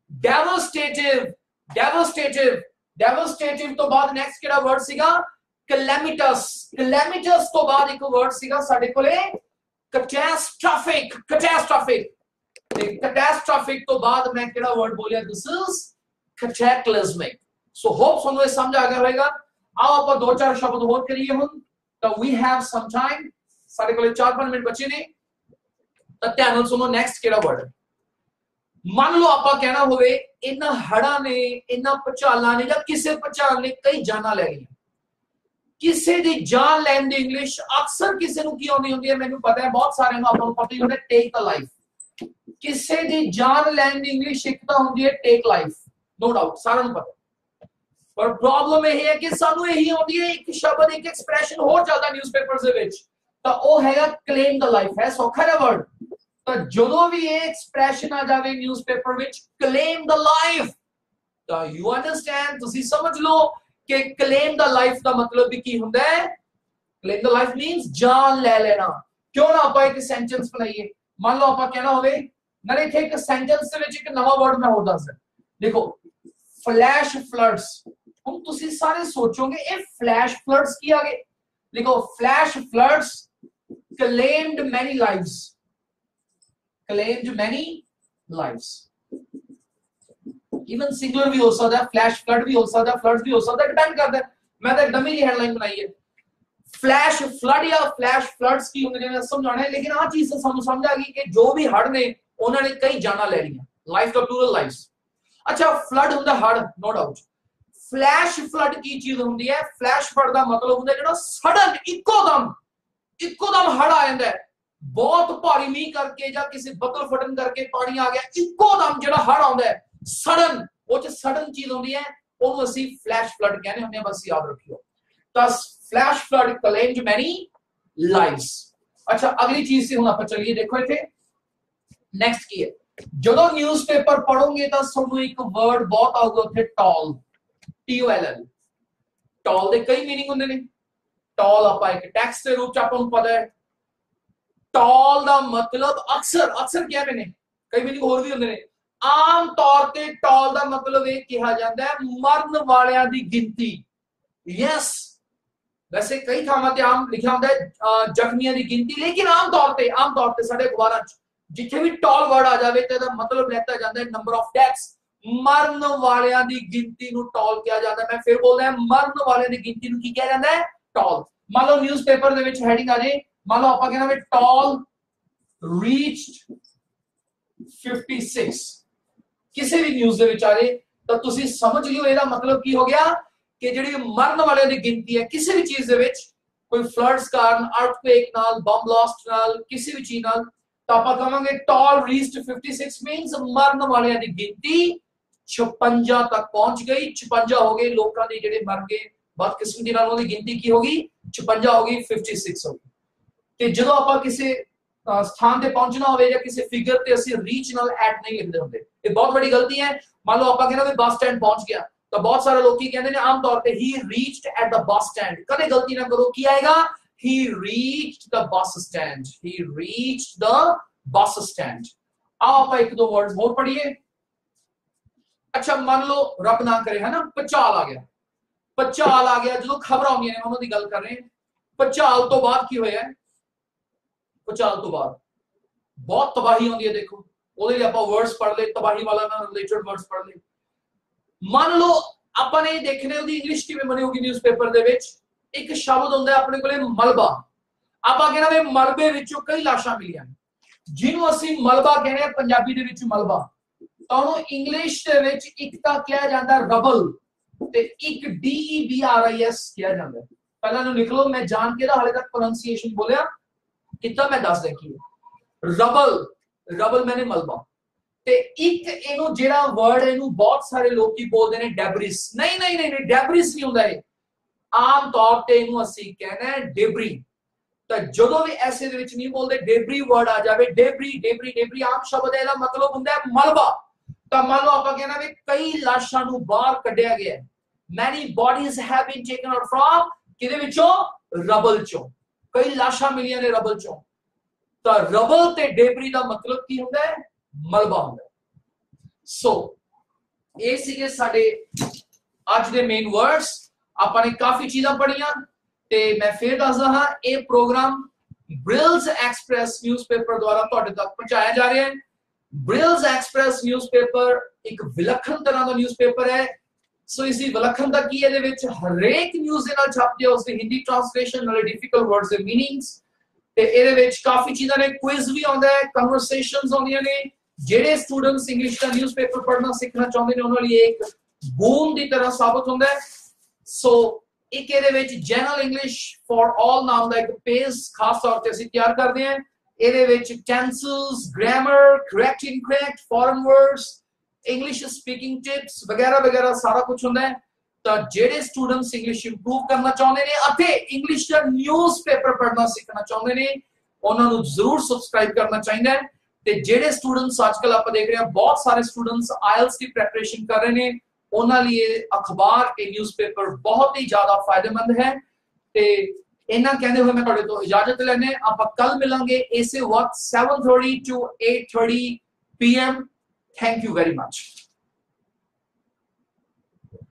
डेवास्टेटिव तो बाद नेक्स्ट केड़ा वर्ड सीगा? कैलेमिटस। कैलेमिटस तो बाद एक वर्ड सीगा साडे कोले कैटास्ट्रोफिक। कैटास्ट्रोफिक तो बाद मैं केड़ा वर्ड बोलिया? This is cataclysmic. So hope समझ समझ आ गया होगा। आओ आप दो चार शब्द और करिए हम, तो वी हैव सम टाइम, सारे को 4-5 मिनट बचे ने। तो ध्यान सुनो नेक्स्ट केड़ा वर्ड। मान लो आप कहना होवे इन हड़ा ने, इन पचाला ने, या किसी पचाल ने कई जाना ले गई। किसी दी जान लैन दी इंग्लिश अक्सर किसी नु की आउंदी हुंदी है, मैनू पता है बहुत सारे नु आपको पता ही होंदा टेक द लाइफ। किसी दी जान लैन दी इंग्लिश एक तो हुंदी है टेक लाइफ, नो डाउट सारा नु पता। पर प्रॉब्लम यह है कि सानू यही आउंदी है एक शब्द, एक एक्सप्रेशन हो चलदा न्यूज़पेपर्स दे विच, तो वो हैगा क्लेम द लाइफ। है सौखा है वर्ड। तो ਜਦੋਂ भी ये एक्सप्रेशन आ जावे न्यूज़पेपर विच क्लेम द लाइफ, तो यू अंडरस्टैंड, तुसी समझ लो कि क्लेम द लाइफ का मतलब भी की हुंदा है। क्लेम द लाइफ मींस जान ले लेना। क्यों ना आप एक सेंटेंस बनाइए। मान लो आप कहना होवे ना, इथे एक सेंटेंस दे विच एक नवा वर्ड मैं होर दस। देखो फ्लैश फ्लड्स। हम तुसी सारे सोचोगे ये फ्लैश फ्लड्स की आगे लिखो, flash floods claimed many lives. claimed many lives। even singular भी हो सकता है, फ्लैश फ्लड भी हो सकता है, फ्लड्स भी हो सकता है, डिपेंड करता है। मैं तो डमी की हेडलाइन बनाई है, फ्लैश फ्लड या फ्लैश फ्लड्स की उन्होंने समझाना है। लेकिन आ चीज से समझ आ गई कि जो भी हड़ ने उन्होंने कई जाना ले लिया, लाइफ तो प्लूरल लाइव्स। अच्छा फ्लड हुंदा हड़, नो डाउट। फ्लैश फ्लड की चीज हुंदी है, फ्लैश फ्लड का मतलब हुंदा जेड़ा सडन इकोदम हड़ आ जांदा है। बहुत भारी मीह करके या किसी बदल फटन करके पानी आ गया, इकोदम जेड़ा हड़ आउंदा है सडन, वो च सडन चीज होंदी है, ओनू ਅਸੀਂ फ्लैश फ्लड कहने ਹੁੰਦੇ ਆ। बस याद रखियो। thus flash flood claimed many lives। अच्छा अगली चीज से हुन आप चलिए देखो इथे नेक्स्ट की है। ਜਦੋਂ न्यूज़पेपर पढ़ोगे तो ਤੁਹਾਨੂੰ एक वर्ड बहुत ਆਊਗਾ ਉੱਥੇ टॉल, TOLL। टॉल ਦੇ कई मीनिंग ਹੁੰਦੇ ਨੇ। टॉल ਆਪਾਂ ਇੱਕ ਟੈਕਸਟ ਦੇ ਰੂਪ ਚ ਆਪਾਂ ਨੂੰ ਪਤਾ ਹੈ। टॉल का मतलब अक्सर क्या मैंने कई मीनिंग होर भी होंदे ने। आम तौर ते टॉल का मतलब ये कहा जाता है मरन वालियां दी गिनती। यस वैसे कई थावां ते आम लिखा होंदा है जख्मियां दी गिनती, लेकिन आम तौर ते साडे अखबारां च जिथे भी टॉल वर्ड आ जावे ते दा मतलब लेता जाता है नंबर ऑफ डेथ्स। मरन वालियां दी गिनती नू टॉल कहा जाता है। मैं फिर बोलदा है मरन वालियां दी गिनती नू की कहा जाता है? टॉल। मान लो न्यूज़पेपर दे विच हेडिंग आ जाए, मान लो आप कहना वे टॉल रीच्ड 56, किसी भी न्यूज़ दे विच आ रहे तो तुसी समझ लियो एदा मतलब की हो गया कि जिहड़ी मरन वाले दी गिनती है किसी भी चीज दे विच, कोई फ्लड्स कारण, अर्थक्वेक नाल, बम ब्लास्ट नाल, किसी भी चीज नाल, तो आपां कहांगे टॉल रीच्ड 56 मींस मरन वाले दी गिनती 56 तक पहुंच गई। 56 हो गए लोकां दे जिहड़े मर गए, बदकिस्मती नाल उहदी गिनती की होगी 56 हो गई, 56 हो गई। ते जदों आपां किसी स्थान ते पहुंचना होवे या किसी फिगर ते ਅਸੀਂ रीच नाल ऐड नहीं लिखदे हुंदे, ये बहुत बड़ी गलती है। मान लो आपां कहना भी बस स्टैंड पहुंच गया, तो बहुत सारे लोग कहते हैं आम तौर पे he reached at the bus stand, कदे गलती ना करो, की आएगा he reached the bus stand, he reached the bus stand. आओ आप एक दो वर्ड्स और पढ़िए। अच्छा मान लो रब ना करे है ना भचाल आ गया, भचाल आ गया, जो खबर आउंदियां ने उन्हां दी गल कर रहे हैं। भचाल तो बाद की होया, भचाल तो बाद बहुत तबाही आउंदी है। देखो ਉਹਦੇ ਲਈ ਆਪਾਂ वर्ड्स पढ़ ले, तबाही वाला ना रिलेटेड वर्ड्स पढ़ ले। मान लो ਆਪਾਂ ਨੇ ਦੇਖਨੇ ਉਹਦੀ ਇੰਗਲਿਸ਼ ਕਿਵੇਂ ਬਣੀ ਹੋਗੀ ਨਿਊਜ਼ਪੇਪਰ ਦੇ ਵਿੱਚ। ਇੱਕ ਸ਼ਬਦ ਹੁੰਦਾ ਆਪਣੇ ਕੋਲੇ ਮਲਬਾ, ਆਪਾਂ ਕਹਿੰਦੇ ਵੀ ਮਲਬੇ ਵਿੱਚੋਂ ਕਈ ਲਾਸ਼ਾਂ ਮਿਲੀਆਂ, ਜਿਹਨੂੰ ਅਸੀਂ ਮਲਬਾ ਕਹਿੰਦੇ ਆ ਪੰਜਾਬੀ ਦੇ ਵਿੱਚ ਮਲਬਾ, ਤਾਂ ਉਹਨੂੰ ਇੰਗਲਿਸ਼ ਦੇ ਵਿੱਚ ਇੱਕ ਤਾਂ ਕਿਹਾ ਜਾਂਦਾ ਰਬਲ ਤੇ ਇੱਕ DEBRIS ਕਿਹਾ ਜਾਂਦਾ। ਪਹਿਲਾਂ ਨੂੰ ਲਿਖ ਲਓ, ਮੈਂ ਜਾਣ ਕੇ ਹਾਲੇ ਤੱਕ ਪ੍ਰੋਨੰਸੀਏਸ਼ਨ ਬੋਲਿਆ ਕਿਤਾ, ਮੈਂ ਦੱਸ ਦਿਆਂ ਕੀ ਹੈ। ਰਬਲ, रबल मैंने मलबा, ते एक इनु जेड़ा वर्ड है इनु बहुत सारे लोग की बोलते ने डेब्रिस, नहीं नहीं नहीं नहीं डेब्रिस नहीं होंदा है, आम तौर पे इनु ਅਸੀਂ कहना है डेब्री। ਤਾਂ ਜਦੋਂ ਵੀ ਐਸੇ ਦੇ ਵਿੱਚ ਨਹੀਂ ਬੋਲਦੇ डेब्री वर्ड आ जावे, डेब्री डेब्री डेब्री आम शब्द है, ਇਹਦਾ मतलब ਹੁੰਦਾ ਹੈ ਮਲਬਾ। ਤਾਂ ਮੰਨ ਲਓ ਆਪਾਂ कहना ਵੀ ਕਈ ਲਾਸ਼ਾਂ ਨੂੰ ਬਾਹਰ ਕੱਢਿਆ ਗਿਆ ਹੈ, many bodies have been taken out from ਕਿਹਦੇ ਵਿੱਚੋਂ, ਰਬਲ ਚੋਂ, ਕਈ ਲਾਸ਼ਾਂ ਮਿਲੀਆਂ ਨੇ ਰਬਲ ਚੋਂ। ਤਾਂ ਰਬਲ ਤੇ ਡੇਬਰੀ ਦਾ ਮਤਲਬ ਕੀ ਹੁੰਦਾ ਹੈ, ਮਲਬਾ ਹੁੰਦਾ ਹੈ। ਸੋ ਇਹ ਸੀਗੇ ਸਾਡੇ ਅੱਜ ਦੇ ਮੇਨ ਵਰਡਸ। ਆਪਾਂ ਨੇ ਕਾਫੀ ਚੀਜ਼ਾਂ ਪੜ੍ਹੀਆਂ ਤੇ ਮੈਂ ਫੇਰ ਦੱਸਦਾ ਹਾਂ, ਇਹ ਪ੍ਰੋਗਰਾਮ ਬ੍ਰਿਲਸ ਐਕਸਪ੍ਰੈਸ ਨਿਊਜ਼ਪੇਪਰ ਦੁਆਰਾ ਤੁਹਾਡੇ ਤੱਕ ਪਹੁੰਚਾਇਆ ਜਾ ਰਿਹਾ ਹੈ। ਬ੍ਰਿਲਸ ਐਕਸਪ੍ਰੈਸ ਨਿਊਜ਼ਪੇਪਰ ਇੱਕ ਵਿਲੱਖਣ ਤਰ੍ਹਾਂ ਦਾ ਨਿਊਜ਼ਪੇਪਰ ਹੈ। ਸੋ ਇਸ ਦੀ ਵਿਲੱਖਣਤਾ ਕੀ ਹੈ, ਇਹਦੇ ਵਿੱਚ ਹਰੇਕ ਨਿਊਜ਼ ਦੇ ਨਾਲ ਛਪਦੀ ਹੈ ਉਸ ਦੀ ਹਿੰਦੀ ਟ੍ਰਾਂਸਲੇਸ਼ਨ ਨਾਲੇ ਡਿਫਿਕਲਟ ਵਰਡਸ ਦੇ ਮੀਨਿੰਗਸ, ਤੇ ਇਹਦੇ ਵਿੱਚ ਕਾਫੀ ਚੀਜ਼ਾਂ ਨੇ, ਕੁਇਜ਼ ਵੀ ਆਉਂਦਾ ਹੈ, ਕਨਵਰਸੇਸ਼ਨਸ ਆਉਂਦੀਆਂ ਨੇ। ਜਿਹੜੇ ਸਟੂਡੈਂਟਸ ਇੰਗਲਿਸ਼ ਦਾ ਨਿਊਜ਼ਪੇਪਰ ਪੜ੍ਹਨਾ ਸਿੱਖਣਾ ਚਾਹੁੰਦੇ ਨੇ ਉਹਨਾਂ ਲਈ ਇੱਕ ਬੂਮ ਦੀ ਤਰ੍ਹਾਂ ਸਾਬਤ ਹੁੰਦਾ ਹੈ। ਸੋ ਇੱਕ ਇਹਦੇ ਵਿੱਚ ਜਨਰਲ ਇੰਗਲਿਸ਼ ਫॉर ਆਲ ਨਾਮ ਦਾ ਇੱਕ ਪੇਜ ਖਾਸ ਤੌਰ ਤੇ ਅਸੀਂ ਤਿਆਰ ਕਰਦੇ ਹਾਂ। ਇਹਦੇ ਵਿੱਚ tenses, grammar, correct incorrect, foreign words, English speaking tips ਵਗੈਰਾ ਵਗੈਰਾ ਸਾਰਾ ਕੁਝ ਹੁੰਦਾ ਹੈ। ਤਾਂ ਜਿਹੜੇ ਸਟੂਡੈਂਟਸ ਇੰਗਲਿਸ਼ ਇੰਪਰੂਵ ਕਰਨਾ ਚਾਹੁੰਦੇ ਨੇ ਅਤੇ ਇੰਗਲਿਸ਼ ਦਾ ਨਿਊਜ਼ਪੇਪਰ ਪੜ੍ਹਨਾ ਸਿੱਖਣਾ ਚਾਹੁੰਦੇ ਨੇ ਉਹਨਾਂ ਨੂੰ ਜ਼ਰੂਰ ਸਬਸਕ੍ਰਾਈਬ ਕਰਨਾ ਚਾਹੀਦਾ ਹੈ। ਤੇ ਜਿਹੜੇ ਸਟੂਡੈਂਟਸ ਅੱਜਕੱਲ ਆਪਾਂ ਦੇਖ ਰਹੇ ਹਾਂ ਬਹੁਤ ਸਾਰੇ ਸਟੂਡੈਂਟਸ ਆਇਲਸ ਦੀ ਪ੍ਰੈਪਰੇਸ਼ਨ ਕਰ ਰਹੇ ਨੇ, ਉਹਨਾਂ ਲਈ ਇਹ ਅਖਬਾਰ ਇਹ ਨਿਊਜ਼ਪੇਪਰ ਬਹੁਤ ਹੀ ਜ਼ਿਆਦਾ ਫਾਇਦੇਮੰਦ ਹੈ। ਤੇ ਇਹਨਾਂ ਕਹਿੰਦੇ ਹੋਏ ਮੈਂ ਤੁਹਾਡੇ ਤੋਂ ਇਜਾਜ਼ਤ ਲੈਣੇ, ਆਪਾਂ ਕੱਲ ਮਿਲਾਂਗੇ ਇਸੇ ਵਕਤ 7:30 to 8:30 PM। Thank you very much.